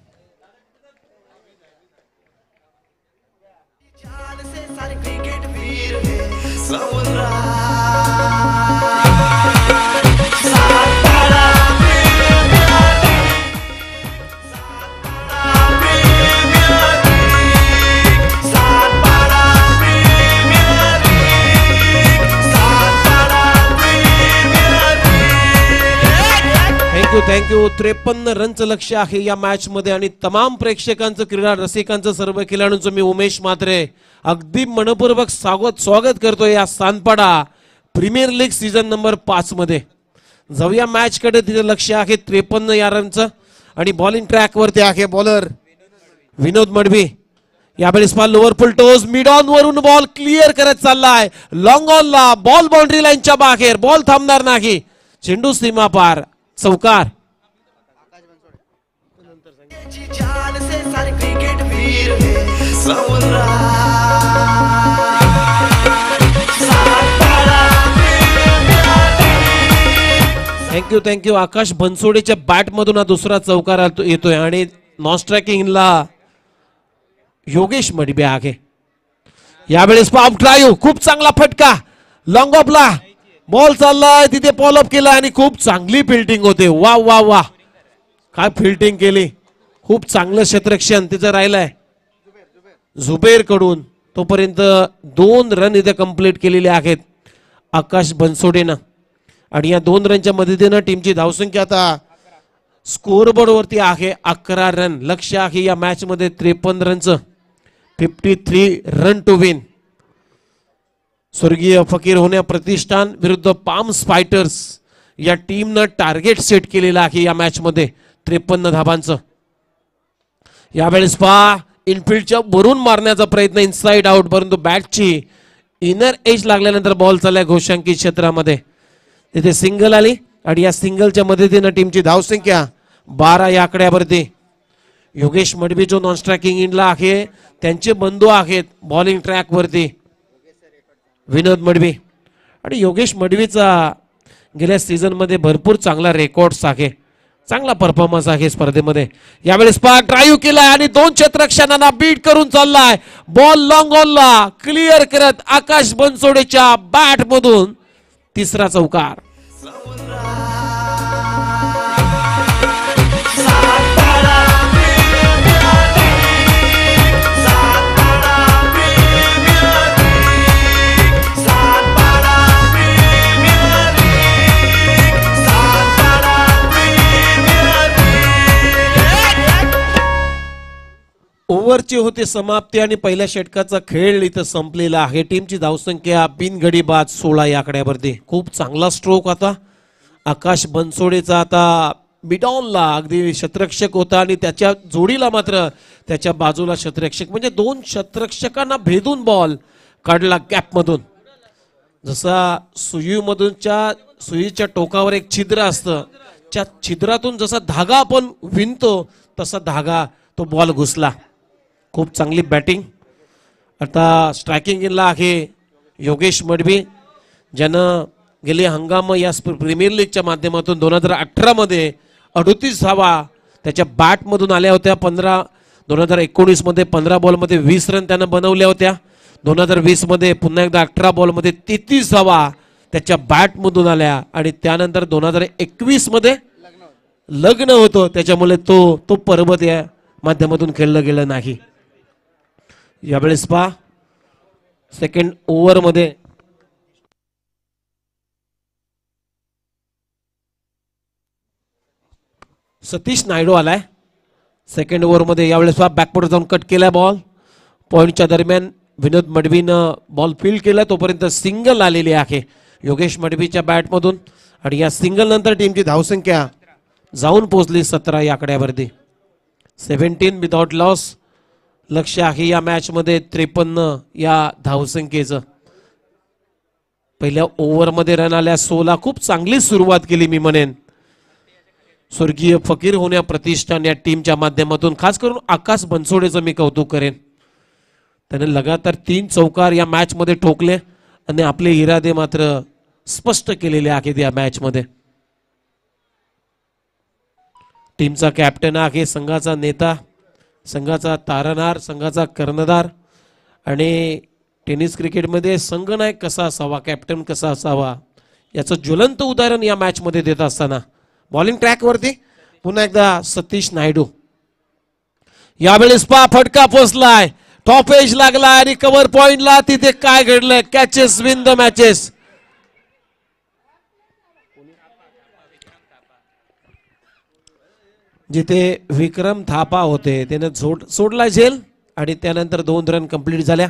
थँक्यू. 53 रनचं लक्ष आहे या मॅच मध्ये आणि तमाम प्रेक्षकांचं, क्रीडा रसिकांचं, सर्व खेळाडूंचं मी उमेश म्हात्रे अगदी मनपूर्वक स्वागत करतोय या Sanpada premier league season number 5 मध्ये. जाऊया मॅच कडे. तिथे लक्ष आहे 53 या रनचं आणि बॉलिंग ट्रॅक वरती आहे बॉलर विनोद मडवी. यावेळेस ball lower full toss mid on वरून बॉल क्लिअर करत चाललाय लॉंग ऑन ला. बॉल बाउंड्री लाईनच्या बाहेर, बॉल थांबणार नाही. चेंडू सीमा पार, चौकार. थँक्यू. आकाश बनसोडेच्या बॅट मधून हा दुसरा चौकार येतोय आणि नॉन स्ट्रायकिंगला योगेश मडबे आहे. यावेळेस पाम ड्राईव्ह, खूप चांगला फटका लॉंग ऑफला. बॉल चाललाय तिथे फॉलोअप केला आणि खूप चांगली फिल्डिंग होते. वा वा वा, काय फिल्डिंग केली. खूप चांगलं क्षेत्ररक्षण तिचं राहिलंय झुबेर कडून. तोपर्यंत 2 रन इथे कंप्लीट केलेले आहेत आकाश बनसोडेनं आणि या 2 रनच्या मदतीनं टीमची धावसंख्या आता स्कोअरबोर्ड वरती आहे 11 रन. लक्ष आहे या मॅच मध्ये 53 रनचं. 53 रन टू विन. स्वर्गीय फकीर होण्या प्रतिष्ठान विरुद्ध पाम्स फायटर्स या टीमनं टार्गेट सेट केलेलं आहे या मॅच मध्ये 53 धाबांचं. यावेळेस पहा इनफिल्डच्या वरून मारण्याचा प्रयत्न इनसाइड आउट, परंतु बॅटची इनर एज लागल्यानंतर बॉल चाललाय घोषांकित क्षेत्रामध्ये. तिथे सिंगल आली आणि या सिंगलच्या मदतीनं टीमची धावसंख्या 12 या आकड्यावरती. योगेश मडवी जो नॉन स्ट्रायकिंग इनला आहे, त्यांचे बंधू आहेत बॉलिंग ट्रॅक वरती विनोद मडवी. आणि योगेश मडवीचा गेल्या सीझन मध्ये भरपूर चांगला रेकॉर्ड्स आहे, चांगला परफॉर्मन्स आहे स्पर्धेमध्ये. यावेळेस ड्राईव्ह केलाय आणि 2 क्षेत्ररक्षकांना बीट करून चाललाय. बॉल लॉंग ऑनला क्लिअर करत आकाश बनसोडेच्या बॅट मधून तिसरा चौकार. ओव्हरची होते समाप्ती आणि पहिल्या षटकाचा खेळ इथं संपलेला आहे. टीमची धावसंख्या बिनगडी बाद 16 या आकड्यावरती. खूप चांगला स्ट्रोक आता आकाश बनसोडेचा. आता मिडॉनला अगदी शतरक्षक होता आणि त्याच्या जोडीला मात्र त्याच्या बाजूला शतरक्षक, म्हणजे दोन शतरक्षकांना भेदून बॉल काढला गॅप मधून. जसा सुईच्या टोकावर एक छिद्र असतं, त्या छिद्रातून जसा धागा आपण विणतो तसा धागा तो बॉल घुसला. खूप चांगली बॅटिंग. आता स्ट्रायकिंग इनला आहे योगेश मडवी, ज्यानं गेले हंगाम या प्रीमियर लीगच्या माध्यमातून 2018 मध्ये 38 धावा त्याच्या बॅटमधून आल्या होत्या. 2019 मध्ये 15 बॉलमध्ये 20 रन त्यानं बनवल्या होत्या. 2020 मध्ये पुन्हा एकदा 18 बॉलमध्ये 33 धावा त्याच्या बॅटमधून आल्या आणि त्यानंतर 2021 मध्ये लग्न होतं, त्याच्यामुळे तो पर्वत या माध्यमातून खेळलं गेलं नाही. यावेळेस पहा सेकंड ओव्हर मध्ये सतीश नायडू आलाय सेकंड ओव्हर मध्ये. यावेळेस पहा बॅकवर्ड जाऊन कट केलाय बॉल. पॉइंटच्या दरम्यान विनोद मडवीनं बॉल फील्ड केला, तोपर्यंत सिंगल आलेली आहे योगेश मडवीच्या बॅटमधून आणि या सिंगल नंतर टीमची धावसंख्या जाऊन पोहोचली 17 या आकड्यावरती. 17 विदाउट लॉस लक्ष आहे या मॅच मध्ये 53 या धावसंख्येचं. पहिल्या ओव्हर मध्ये रन आल्या 16. खूप चांगली सुरुवात केली मी म्हणेन. स्वर्गीय फकीर होण्या प्रतिष्ठान या टीमच्या माध्यमातून खास करून आकाश बनसोडेचं मी कौतुक करेन. त्याने लगातार 3 चौकार या मॅच मध्ये ठोकले आणि आपले इरादे मात्र स्पष्ट केलेले आहेत या मॅच मध्ये. टीमचा कॅप्टन आहे, संघाचा नेता, संघाचा तारणहार, संघाचा कर्णधार आणि टेनिस क्रिकेटमध्ये संघनायक कसा असावा, कॅप्टन कसा असावा याचं ज्वलंत उदाहरण या मॅच मध्ये देत असताना बॉलिंग ट्रॅक वरती पुन्हा एकदा सतीश नायडू. यावेळेस पा फटका पोचलाय, टॉप एज लागला आणि कव्हर पॉइंटला तिथे काय घडलंय. Catches win the matches. जिथे विक्रम थापा होते त्याने सोडला झेल आणि त्यानंतर 2 रन कंप्लीट झाल्या.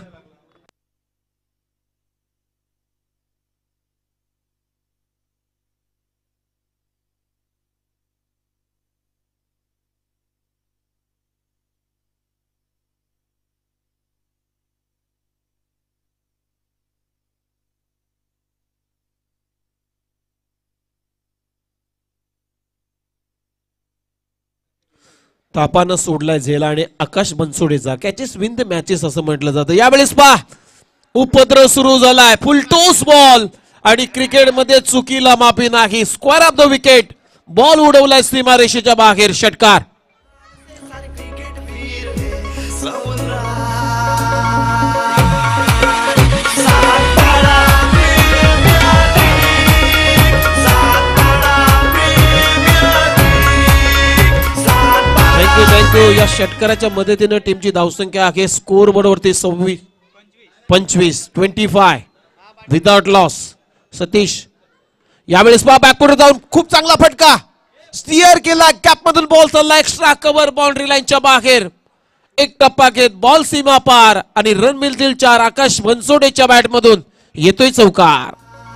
तापानं सोडलाय झेल आणि आकाश बनसोडेचा कॅचेस विन द मॅचेस असं म्हटलं जातं. यावेळेस पहा उपद्रव सुरू झालाय, फुल टॉस बॉल आणि क्रिकेटमध्ये चुकीला माफी नाही. Square off the wicket, ball उडवलाय सीमारेषेच्या बाहेर. षटकार. थँक्यू. या षटकाराच्या मदतीने टीमची धावसंख्या आहे स्कोर बोर्डवरती 25 विदाउट लॉस. सतीश यावेळेस पहा बॅकवर्ड जाऊन खूप चांगला फटका स्टीअर केला, गॅप मधून बॉल चालला, एक्स्ट्रा कव्हर बाउंड्री लाईनच्या बाहेर. एक टप्पा घेत बॉल सीमा पार आणि रन मिळतील 4. आकाश बनसोडेच्या बॅट मधून येतोय चौकार.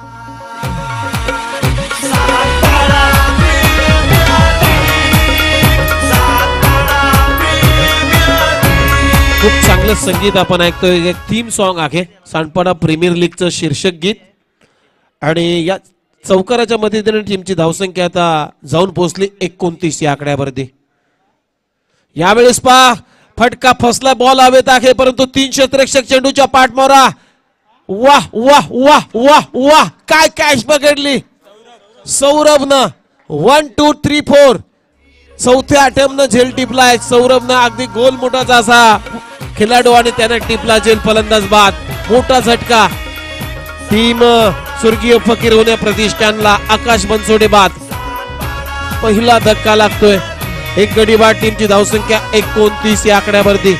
खूप चांगलं संगीत आपण ऐकतोय. एक थीम सॉन्ग आहे सांडपाडा प्रीमियर लीगचं शीर्षक गीत आणि या चौकाराच्या मदतीने टीमची धावसंख्या आता जाऊन पोहोचली 29 या आकड्यावरती. यावेळेस पहा फटका फसला, बॉल हवेत आहे परंतु 3 क्षेत्ररक्षक चेंडूच्या पाठमारा. वाह वाह वाह वाह वाह, काय कॅच पकडली सौरभनं. 1 2 3 4 चौथ्या अटेम्प्टनं झेल टिपलाय सौरभनं. अगदी गोल मोठाचा असा खेळाडू आणि त्याने टिपला झेल. फलंदाज बाद. मोठा झटका. टीम स्वर्गीय फकीर होण्या प्रतिष्ठानला आकाश बनसोडे बाद. पहिला धक्का लागतोय. 1 गडी बाद. टीमची धावसंख्या 29 या आकड्यावरती.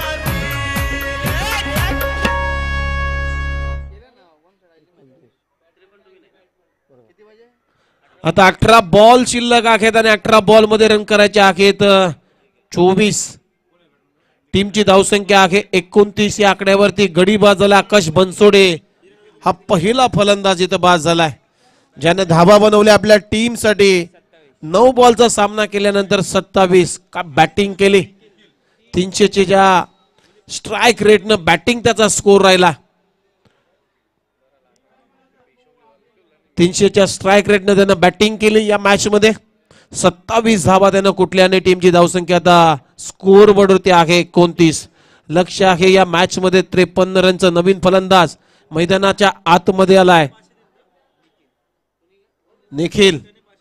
आता 18 बॉल शिल्लक आहेत आणि 18 बॉल मध्ये रन करायचे आहेत 24. टीमची धावसंख्या आहे 29 या आकड्यावरती. गडी बाद झाला आकाश बनसोडे, हा पहिला फलंदाज इथं बाद झालाय ज्याने धाबा बनवल्या आपल्या टीमसाठी. 9 बॉलचा सामना केल्यानंतर 27 का बॅटिंग केली. 300 ज्या स्ट्राईक रेटनं बॅटिंग त्याचा स्कोर राहिला. 300च्या स्ट्राईक रेटनं त्यानं बॅटिंग केली या मॅच मध्ये. 27 धावा त्यानं कुठल्याने. टीमची धावसंख्या आता स्कोर बोर्डवरती आहे 29. लक्ष आहे या मॅच मध्ये 53 रनचा. नवीन फलंदाज मैदानाच्या आतमध्ये आलाय निखिल.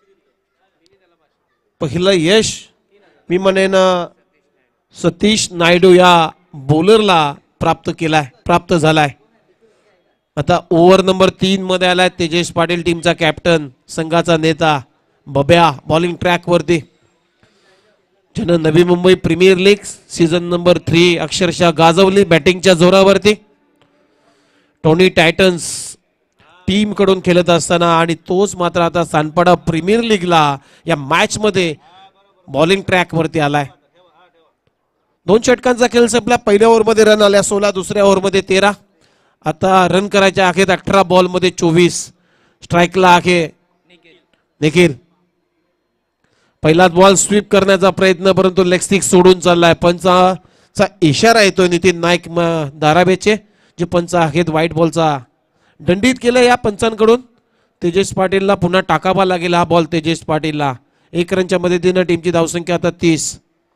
पहिलं यश मी म्हणेन सतीश नायडू या बॉलरला प्राप्त झालाय. आता ओव्हर नंबर 3 मध्ये आलाय तेजेश पाटील, टीमचा कॅप्टन, संघाचा नेता. बब्या बॉलिंग ट्रॅक वरती, ज्यानं नवी Mumbai premier league season number 3 अक्षरशः गाजवली बॅटिंगच्या जोरावरती. टोनी टायटन्स टीम कडून खेळत असताना आणि तोच मात्र आता सानपाडा प्रीमियर लीगला या मॅच मध्ये बॉलिंग ट्रॅक वरती आलाय. 2 षटकांचा खेळ संपला. पहिल्या ओव्हर मध्ये रन आल्या 16, दुसऱ्या ओव्हर मध्ये 13. आता रन करायचे आहेत 18 बॉल मध्ये 24. स्ट्राईकला आहे निखिल. पहिलाच बॉल स्वीप करण्याचा प्रयत्न, परंतु लेग स्टिक सोडून चाललाय. पंचाचा इशारा येतोय नितीन नाईक धारावेचे, जे पंच आहेत व्हाईट बॉलचा दंडित केलं या पंचांकडून. तेजेश पाटीलला पुन्हा टाकावा लागेल हा बॉल. तेजेश पाटीलला 1 रनच्या मदतीनं टीमची धावसंख्या आता 30.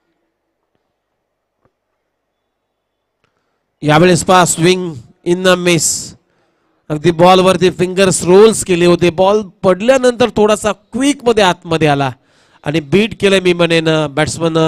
यावेळेस pass swing in the miss. अगदी बॉल वरती फिंगर्स रोल्स केले होते. बॉल पडल्यानंतर थोडासा क्विक मध्ये आतमध्ये आला आणि बीट केलं मी म्हणेन बॅट्समन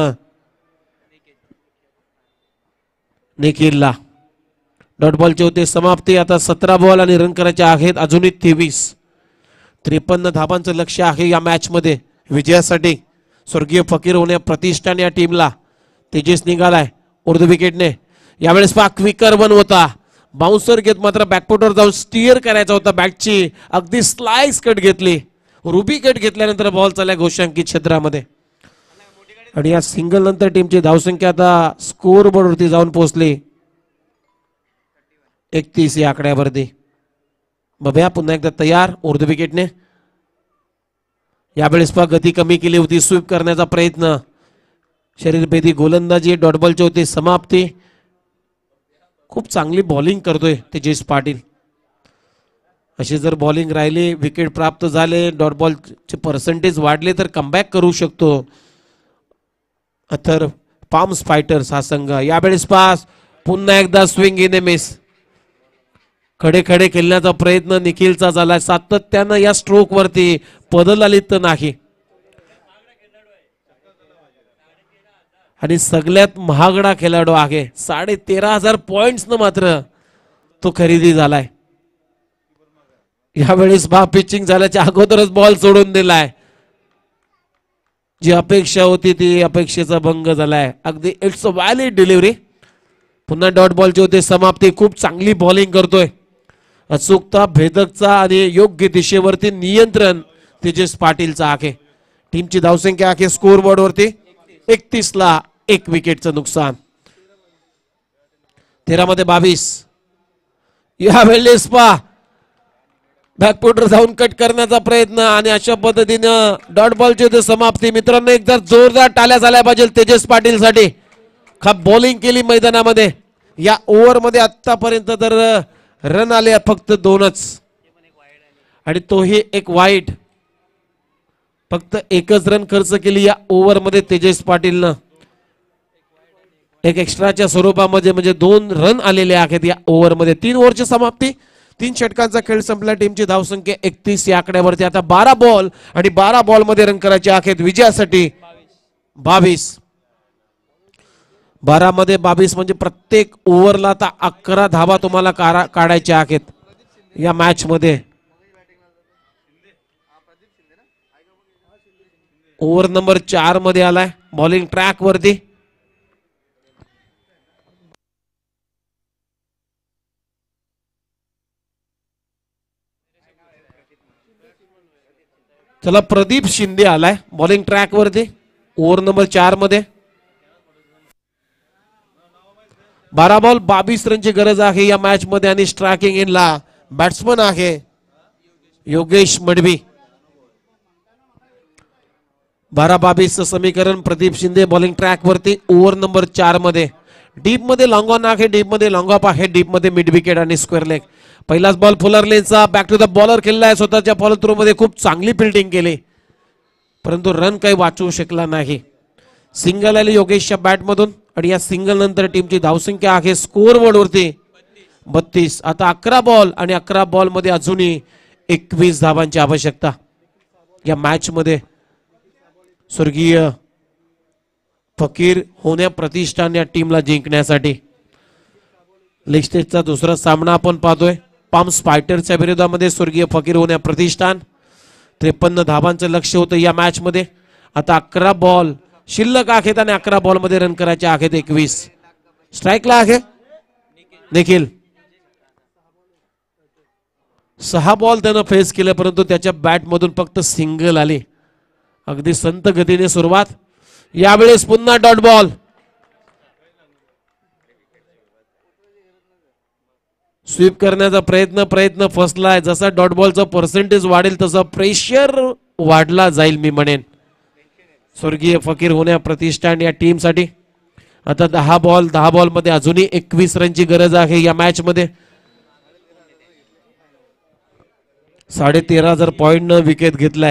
निखिलला. डॉट बॉलचे होते समाप्ती. आता 17 बॉल आणि रन करायचे आहेत अजूनही 23. 53 धाबांचं लक्ष आहे या मॅच मध्ये विजयासाठी. स्वर्गीय फकीर होण्या प्रतिष्ठान या टीमला. तेजेस निघालाय उर्दू विकेटने. यावेळेस पहा क्विकर वन होता. बाउन्सर घेत मात्र बॅकफुटवर जाऊन स्टीअर करायचा होता बॅटची. अगदी स्लाइस कट घेतली. रुबी कट घेतल्यानंतर बॉल चालला घोषांकित क्षेत्रामध्ये. आणि या सिंगल नंतर टीमची धावसंख्या आता स्कोर बोर्डवरती जाऊन पोहोचली 31 या आकड्यावरती. बब्या पुन्हा एकदा तयार उर्दू विकेटने. यावेळेस पहा गती कमी केली होती. स्वीप करण्याचा प्रयत्न. शरीरभेदी गोलंदाजी. डॉट बॉलची होती समाप्ती. खूप चांगली बॉलिंग करतोय तेजेश पाटील. अशी जर बॉलिंग राहिली, विकेट प्राप्त झाले, डॉट बॉलचे पर्सेंटेज वाढले तर कमबॅक करू शकतो अथर पाम्स फायटर्स हा संघ. यावेळेस पास पुन्हा एकदा स्विंग इन ए मिस. खडे खडे खेळण्याचा प्रयत्न निखिलचा झाला. सातत्यानं या स्ट्रोक वरती बदल आली तर नाही. आणि सगळ्यात महागडा खेळाडू आहे. 13,500 पॉइंट्स न मात्र तो खरेदी झालाय. यावेळेस पिचिंग झाल्याच्या अगोदरच बॉल सोडून दिलाय. जी अपेक्षा होती ती अपेक्षेचा भंग झालाय. अगदी इट्स अ व्हॅलिड डिलिव्हरी. पुन्हा डॉट बॉलची होते समाप्ती. खूप चांगली बॉलिंग करतोय. अचूकता, भेदकता आणि योग्य दिशेवरती नियंत्रण तेजेश पाटीलचा आहे. टीमची धावसंख्या आहे स्कोर बोर्ड वरती 31 ला 1 विकेटचं नुकसान. 13 मध्ये 22. यावेळेस पहा बॅकफुटर जाऊन कट करण्याचा प्रयत्न आणि अशा पद्धतीनं डॉट बॉलची होते समाप्ती. मित्रांनो एकदा जोरदार टाळ्या झाल्या पाहिजे तेजेश पाटील साठी. खा बॉलिंग केली मैदानामध्ये. या ओव्हर मध्ये आतापर्यंत तर रन आले फक्त 2च आणि तोही एक वाईट. फक्त 1च रन खर्च केली या ओव्हर मध्ये तेजेश पाटीलनं. एक एक्स्ट्राच्या स्वरूपामध्ये म्हणजे 2 रन आलेले आहेत या ओव्हर मध्ये. 3 ओव्हरची समाप्ती. 3 षटकांचा खेळ संपला. टीमची धावसंख्या 31 या आकड्यावरती. आता 12 बॉल आणि 12 बॉल मध्ये रन करायचे आहेत विजयासाठी 22. 12 मध्ये 22 म्हणजे प्रत्येक ओव्हरला आता 11 धावा तुम्हाला काढायच्या आहेत या मॅच मध्ये. ओव्हर नंबर 4 मध्ये आलाय बॉलिंग ट्रॅक वरती. चला प्रदीप शिंदे आलाय बॉलिंग ट्रॅक वरती ओव्हर नंबर 4 मध्ये. 12 बॉल 22 रनची गरज आहे या मॅच मध्ये आणि स्ट्रायकिंग इनला बॅट्समन आहे योगेश मडवी. 12-22 समीकरण. प्रदीप शिंदे बॉलिंग ट्रॅक वरती ओव्हर नंबर 4 मध्ये. डीप मध्ये लॉंग ऑन आहे, डीप मध्ये लॉंग ऑफ आहे, डीप मध्ये मिड विकेट आणि स्क्वेअर लेग. पहिलाच बॉल फुलर लेनचा बॅक टू द बॉलर केलेला आहे. स्वतःच्या फॉलो थ्रो मध्ये खूप चांगली फिल्डिंग केली परंतु रन काही वाचवू शकला नाही. सिंगल आले योगेशच्या बॅट मधून आणि या सिंगल नंतर टीमची धावसंख्या आहे स्कोअर बोर्ड वरती 32. आता 11 बॉल आणि 11 बॉल मध्ये अजूनही 21 धावांची आवश्यकता या मॅच मध्ये. स्वर्गीय फकीर होण्या प्रतिष्ठान या टीमला जिंकण्यासाठी. लेग स्टेजचा दुसरा सामना आपण पाहतोय. पाम्स फायटरच्या विरोधामध्ये स्वर्गीय फकीर होण्या प्रतिष्ठान. 53 धावांचं लक्ष होतं या मॅच मध्ये. आता 11 बॉल शिल्लक आहेत आणि 11 बॉल मध्ये रन करायचे आहेत 21. स्ट्राईकला आहे निखिल. 6 बॉल त्यानं फेस केले परंतु त्याच्या बॅट मधून फक्त सिंगल आली. अगदी संत गतीने सुरुवात. यावेळेस पुन्हा डॉट बॉल. स्वीप करण्याचा प्रयत्न फसलाय. जसा डॉट बॉलचा पर्सेंटेज वाढेल तसा प्रेशर वाढला जाईल मी म्हणेन स्वर्गीय फकीर होण्या प्रतिष्ठान या टीम साठी. आता 10 बॉल मध्ये अजूनही 21 रनची गरज आहे या मॅच मध्ये. 13.5 जर पॉइंट न विकेट घेतलाय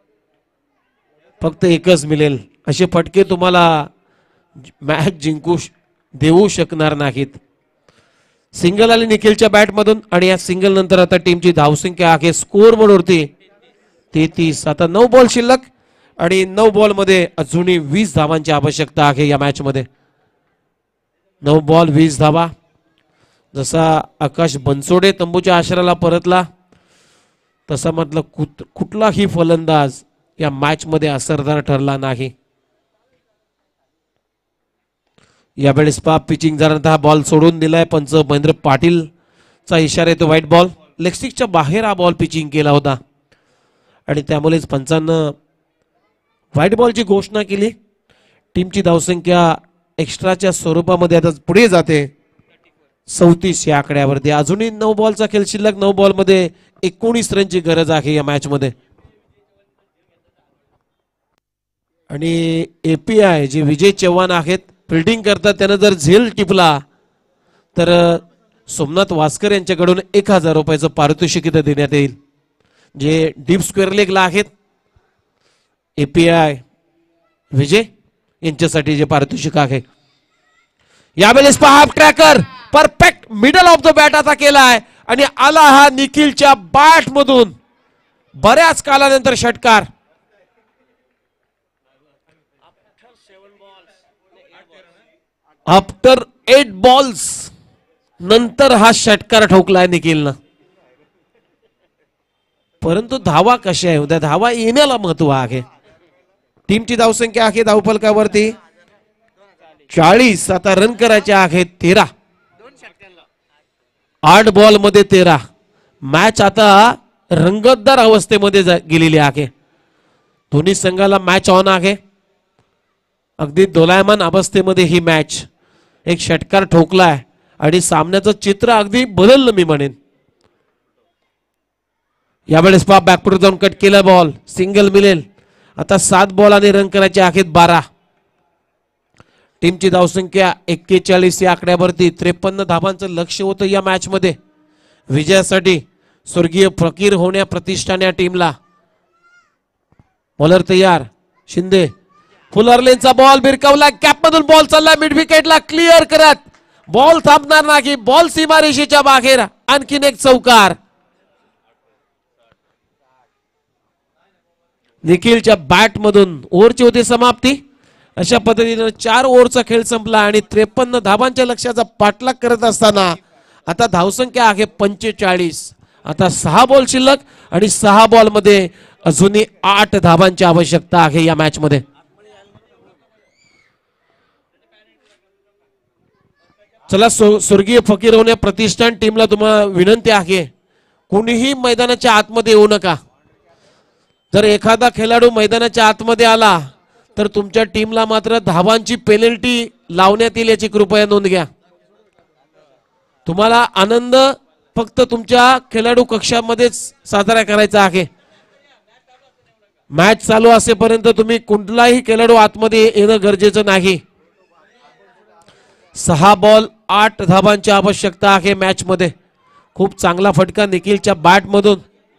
फक्त एकच मिळेल. असे फटके तुम्हाला मॅच जिंकू देऊ शकणार नाहीत. सिंगल आली निखिलच्या बॅट मधून आणि या सिंगल नंतर आता टीमची धावसंख्या आहे स्कोअर बोर्ड वरती 33. आता 9 बॉल शिल्लक आणि 9 बॉल मध्ये अजूनही 20 धावांची आवश्यकता आहे या मॅच मध्ये. 9 बॉल 20 धावा. जसा आकाश बनसोडे तंबूच्या आश्रयाला परतला तसा म्हटलं कुठलाही फलंदाज या मॅच मध्ये असरदार ठरला नाही. यावेळेस पिचिंग जरा बॉल सोडून दिलाय. पंच महेंद्र पाटीलचा इशारा येतो व्हाईट बॉल. लेगस्टिकच्या बाहेर हा बॉल पिचिंग केला होता आणि त्यामुळेच पंचांना व्हाईट बॉलची घोषणा केली. टीमची धावसंख्या एक्स्ट्राच्या स्वरूपामध्ये आता पुढे जाते 34 या आकड्यावरती. अजूनही 9 बॉलचा खेळ शिल्लक. 9 बॉल मध्ये 19 रनची गरज आहे या मॅच मध्ये. आणि एपीआय जे विजय चव्हाण आहेत फिल्डिंग करतात त्यानं जर झेल टिपला तर सोमनाथ वास्कर यांच्याकडून 1000 रुपयाचं पारितोषिक इथं देण्यात येईल जे डीप स्क्वेअर लेगला आहेत. एपीआय विजय यांच्यासाठी जे पारितोषिक आहे. यावेळेस पहा tracker perfect middle off the bat आता केलाय आणि आला हा निखिलच्या बॅट मधून बऱ्याच कालानंतर षटकार. आफ्टर 8 बॉल्स नंतर हा षटकार ठोकलाय निखिलनं. परंतु धावा कशा आहे उद्या धावा येण्याला महत्व आहे. टीमची धावसंख्या आहे धावफलकावरती 40. आता रन करायचे आहेत 13. 8 बॉल मध्ये 13. मॅच आता रंगतदार अवस्थेमध्ये गेलेली आहे. दोन्ही संघाला मॅच ऑन आहे. अगदी दोलायमान अवस्थेमध्ये ही मॅच. एक षटकार ठोकलाय आणि सामन्याचं चित्र अगदी बदललं मी म्हणेन. यावेळेस बॅकफुट जाऊन कट केला बॉल सिंगल मिळेल. आता 7 बॉल आणि रन करायचे आहेत 12. टीमची धावसंख्या 41 या आकड्यावरती. 53 धावांचं लक्ष होतं या मॅच मध्ये. विजयासाठी स्वर्गीय फकीर होण्या प्रतिष्ठान या टीमला. बॉलर तयार शिंदे. फुलर लेनचा बॉल भिरकावला. कॅप मधून बॉल चालला मिड विकेटला क्लिअर करत. बॉल थांबणार नाही. बॉल सीमारेषेच्या बाहेर. आणखीन एक चौकार. निखिलच्या बॅट मधून ओव्हरची होती समाप्ती. अशा पद्धतीने 4 ओव्हरचा खेळ संपला आणि 53 धावांच्या लक्ष्याचा पाठलाग करत असताना आता धावसंख्या आहे 45. आता 6 बॉल शिल्लक आणि 6 बॉल मध्ये अजूनही 8 धावांची आवश्यकता आहे या मॅच मध्ये. चला स्वर्गीय फकीर होण्या प्रतिष्ठान टीमला तुम्हाला विनंती आहे कोणीही मैदानाच्या आतमध्ये येऊ नका. जर एखादा खेळाडू मैदानाच्या आतमध्ये आला तर तुमच्या टीमला मात्र धावांची पेनल्टी लावण्यात येईल याची कृपया नोंद घ्या. तुम्हाला आनंद फक्त तुमच्या खेळाडू कक्षामध्येच साजरा करायचा आहे. मॅच चालू असेपर्यंत तुम्ही कुठलाही खेळाडू आतमध्ये येणं गरजेचं नाही. 6 बॉल 8 धाबांची आवश्यकता आहे मॅच मध्ये. खूप चांगला फटका निखिलच्या बॅट मधून.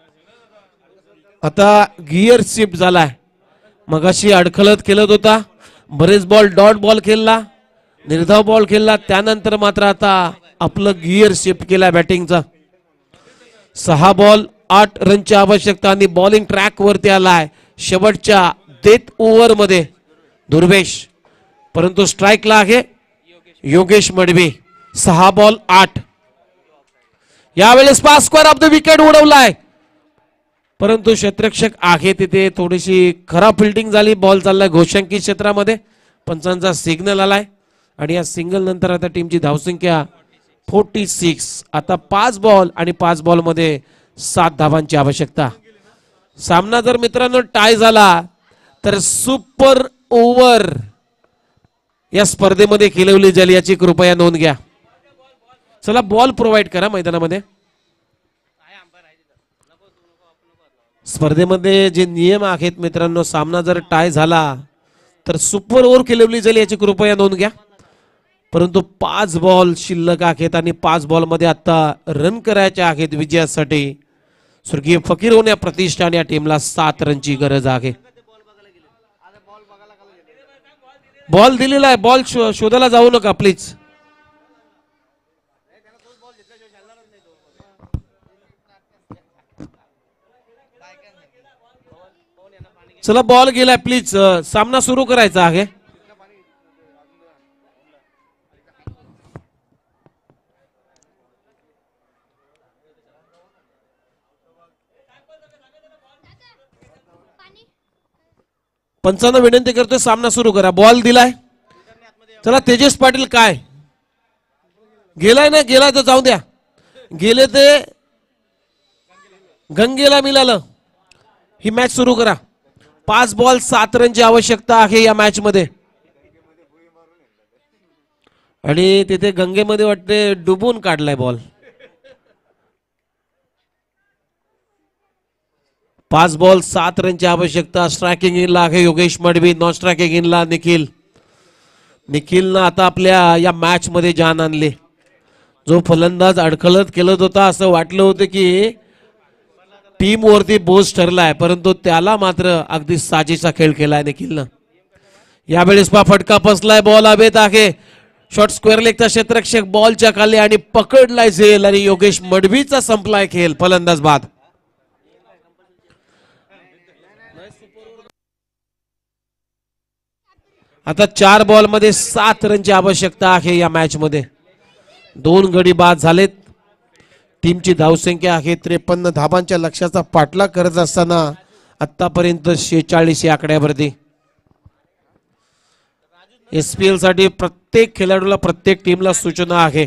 आता गिअर शिफ्ट झालाय. मगाशी अडखळत खेळत होता, बरेच बॉल डॉट बॉल खेळला, निर्धाव बॉल खेळला, त्यानंतर मात्र आता आपलं गिअर शिफ्ट केला बॅटिंगचा. 6 बॉल 8 रनची आवश्यकता आणि बॉलिंग ट्रॅक वरती आलाय शेवटच्या डेथ ओव्हर मध्ये दुर्वेश. परंतु स्ट्राईकला आहे योगेश मडवी. 6 बॉल 8. यावेळेस pass square off the wicket उडवलाय, परंतु क्षेत्ररक्षक आहे तिथे थोडीशी खराब फिल्डिंग झाली. बॉल चाललाय घोषांकित क्षेत्रामध्ये. पंचांचा सिग्नल आलाय आणि या सिंगल नंतर आता टीमची धावसंख्या 46. आता 5 बॉल आणि 5 बॉल मध्ये 7 धावांची आवश्यकता. सामना जर मित्रांनो टाय झाला तर सुपर ओव्हर या स्पर्धेमध्ये खेळवली जाईल याची कृपया नोंद घ्या. चला बॉल प्रोव्हाइड करा मैदानामध्ये. स्पर्धेमध्ये जे नियम आहेत मित्रांनो, सामना जर टाय झाला तर सुपर ओव्हर खेळवली जाईल याची कृपया नोंद घ्या. परंतु 5 बॉल शिल्लक आहेत आणि 5 बॉल मध्ये आता रन करायचे आहेत विजयासाठी. स्वर्गीय फकीर होण्या प्रतिष्ठान या टीमला 7 रनची गरज आहे. बॉल दिलेला आहे, बॉल शोधायला जाऊ नका प्लीज. चला बॉल गेलाय प्लीज. सामना सुरू करायचा आहे. पंचांना विनंती करतोय सामना सुरू करा. बॉल दिलाय. चला तेजस पाटील काय गेलाय ना, गेलाय तर जाऊ द्या. गेले ते गंगेला मिळालं. ही मॅच सुरू करा. 5 बॉल 7 रनची आवश्यकता आहे या मॅच मध्ये. आणि तिथे गंगेमध्ये वाटते डुबून काढलाय बॉल. 5 बॉल 7 रनची आवश्यकता. स्ट्रायकिंग इनला आहे योगेश मडवी, नॉन स्ट्रायकिंग इनला निखिल. निखिलनं आता आपल्या या मॅच मध्ये जान आणले. जो फलंदाज अडखळत खेळत होता, असं वाटलं होतं की टीम वरती बोज ठरलाय, परंतु त्याला मात्र अगदी साजेसा खेळ केलाय निखिलनं. यावेळेस फटका फसलाय. बॉल हवेत आहे. शॉर्ट स्क्वेअर लेगचा क्षेत्ररक्षक बॉलच्या खाली आणि पकडलाय झेल आणि योगेश मडवीचा संपलाय खेळ. फलंदाज बाद. आता 4 बॉल मध्ये 7 रनची आवश्यकता आहे या मॅच मध्ये. 2 गडी बाद झालेत. टीमची धावसंख्या आहे 53. धाबांच्या लक्ष्याचा पाठलाग करत असताना आतापर्यंत 46 या आकड्यावरती. SPL साठी प्रत्येक खेळाडूला प्रत्येक टीमला सूचना आहे.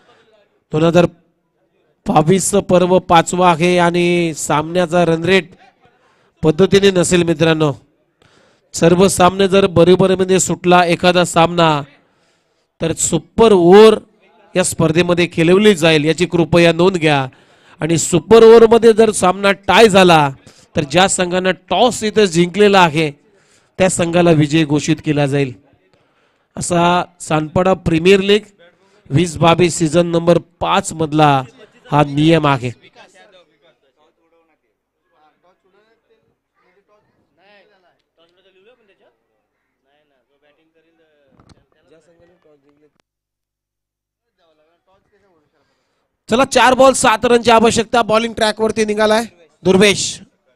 2022 पर्व 5वा आहे आणि सामन्याचा रन रेट पद्धतीने नसेल मित्रांनो. सर्व सामने जर बरोबरीमध्ये सुटला एखादा सामना तर सुपर ओव्हर या स्पर्धेमध्ये खेळवली जाईल याची कृपया नोंद घ्या. आणि सुपर ओव्हर मध्ये जर सामना टाय झाला तर ज्या संघाने टॉस इथे जिंकलेला आहे त्या संघाला विजय घोषित केला जाईल. असा Sanpada premier league 2022 season number 5 मधला हा नियम आहे. चला 4 बॉल 7 रनची आवश्यकता. बॉलिंग ट्रॅक वरती निघालाय दुर्वेश.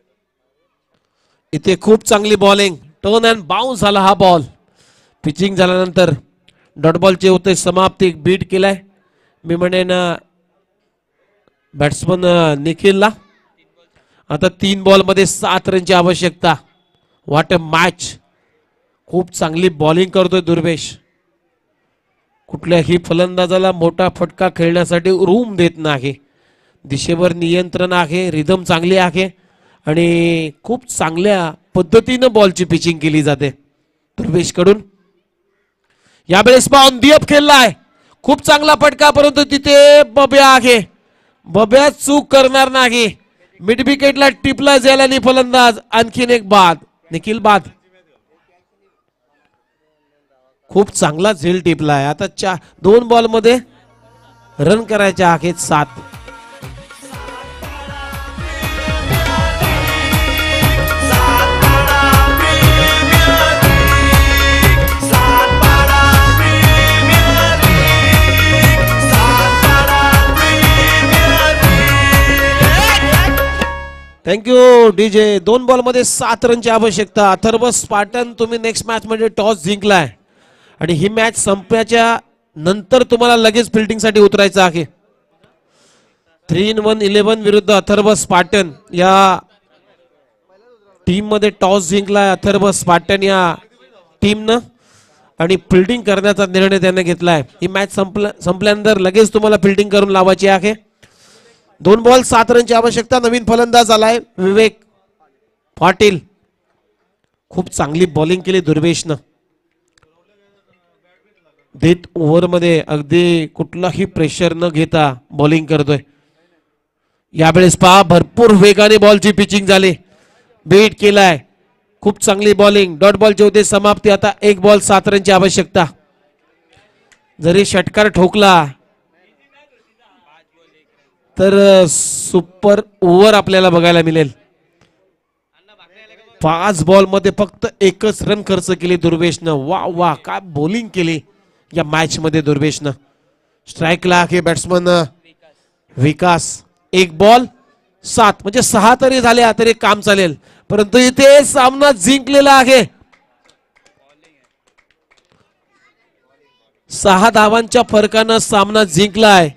इथे खूप चांगली बॉलिंग. टर्न अँड बाउन्स झाला हा बॉल. पिचिंग झाल्यानंतर डॉट बॉलचे होते समाप्ती. बीट केलाय मी म्हणेन बॅट्समन निखिलला. आता 3 बॉल मध्ये 7 रनची आवश्यकता. What a match. खूप चांगली बॉलिंग करतोय दुर्वेश. कुठल्याही फलंदाजाला मोठा फटका खेळण्यासाठी रूम देत नाही. दिशेवर नियंत्रण आहे. रिदम चांगली आहे आणि खूप चांगल्या पद्धतीनं बॉलची पिचिंग केली जाते दुर्वेश कडून. यावेळेस ऑन दी अप खेळलाय. खूप चांगला फटका, परंतु तिथे बब्या आहे. बब्या चूक करणार नाही. मिड विकेटला टिपला जायला आणि फलंदाज आणखीन एक बाद. निखिल बाद. खूप चांगला झेल टिपला आहे. आता 2 बॉल मध्ये रन करायचे आहेत 7. Thank you DJ. 2 बॉल मध्ये 7 रनची आवश्यकता. अथर्व स्पार्टन, तुम्ही नेक्स्ट मॅच मध्ये टॉस जिंकलाय आणि ही मॅच संपण्याच्या नंतर तुम्हाला लगेच फिल्डिंग साठी उतरायचं आहे. 3-in-1-11 विरुद्ध अथर्व स्पार्टन या टीम मध्ये टॉस जिंकलाय अथर्व स्पार्टन या टीमनं आणि फिल्डिंग करण्याचा निर्णय त्याने घेतलाय. ही मॅच संपल्यानंतर लगेच तुम्हाला फिल्डिंग करून लावायची आहे. 2 बॉल 7 रनची आवश्यकता. नवीन फलंदाज आलाय विवेक पाटील. खूप चांगली बॉलिंग केली दुर्वेशनं. डेथ ओव्हर मध्ये अगदी कुठलाही प्रेशर न घेता बॉलिंग करतोय. यावेळेस पहा भरपूर वेगाने बॉलची पिचिंग झाली. बीट केलाय. खूप चांगली बॉलिंग. डॉट बॉलची होते समाप्ती. आता 1 बॉल 7 रनची आवश्यकता. जरी षटकार ठोकला तर सुपर ओव्हर आपल्याला बघायला मिळेल. 5 बॉल मध्ये फक्त 1च रन खर्च केली दुर्वेशनं. वा वा काय बॉलिंग केली या मॅच मध्ये दुर्वेशनं. स्ट्राईकला आहे बॅट्समन विकास. 1 बॉल 7 म्हणजे 6 तरी झाले तरी काम चालेल, परंतु इथे सामना जिंकलेला आहे. 6 धावांच्या फरकानं सामना जिंकलाय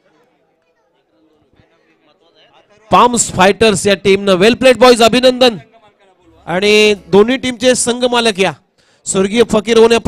पाम्स फायटर्स या टीमनं. वेल प्लेड बॉयज, अभिनंदन. आणि दोन्ही टीमचे संघ मालक या स्वर्गीय फकीर होणे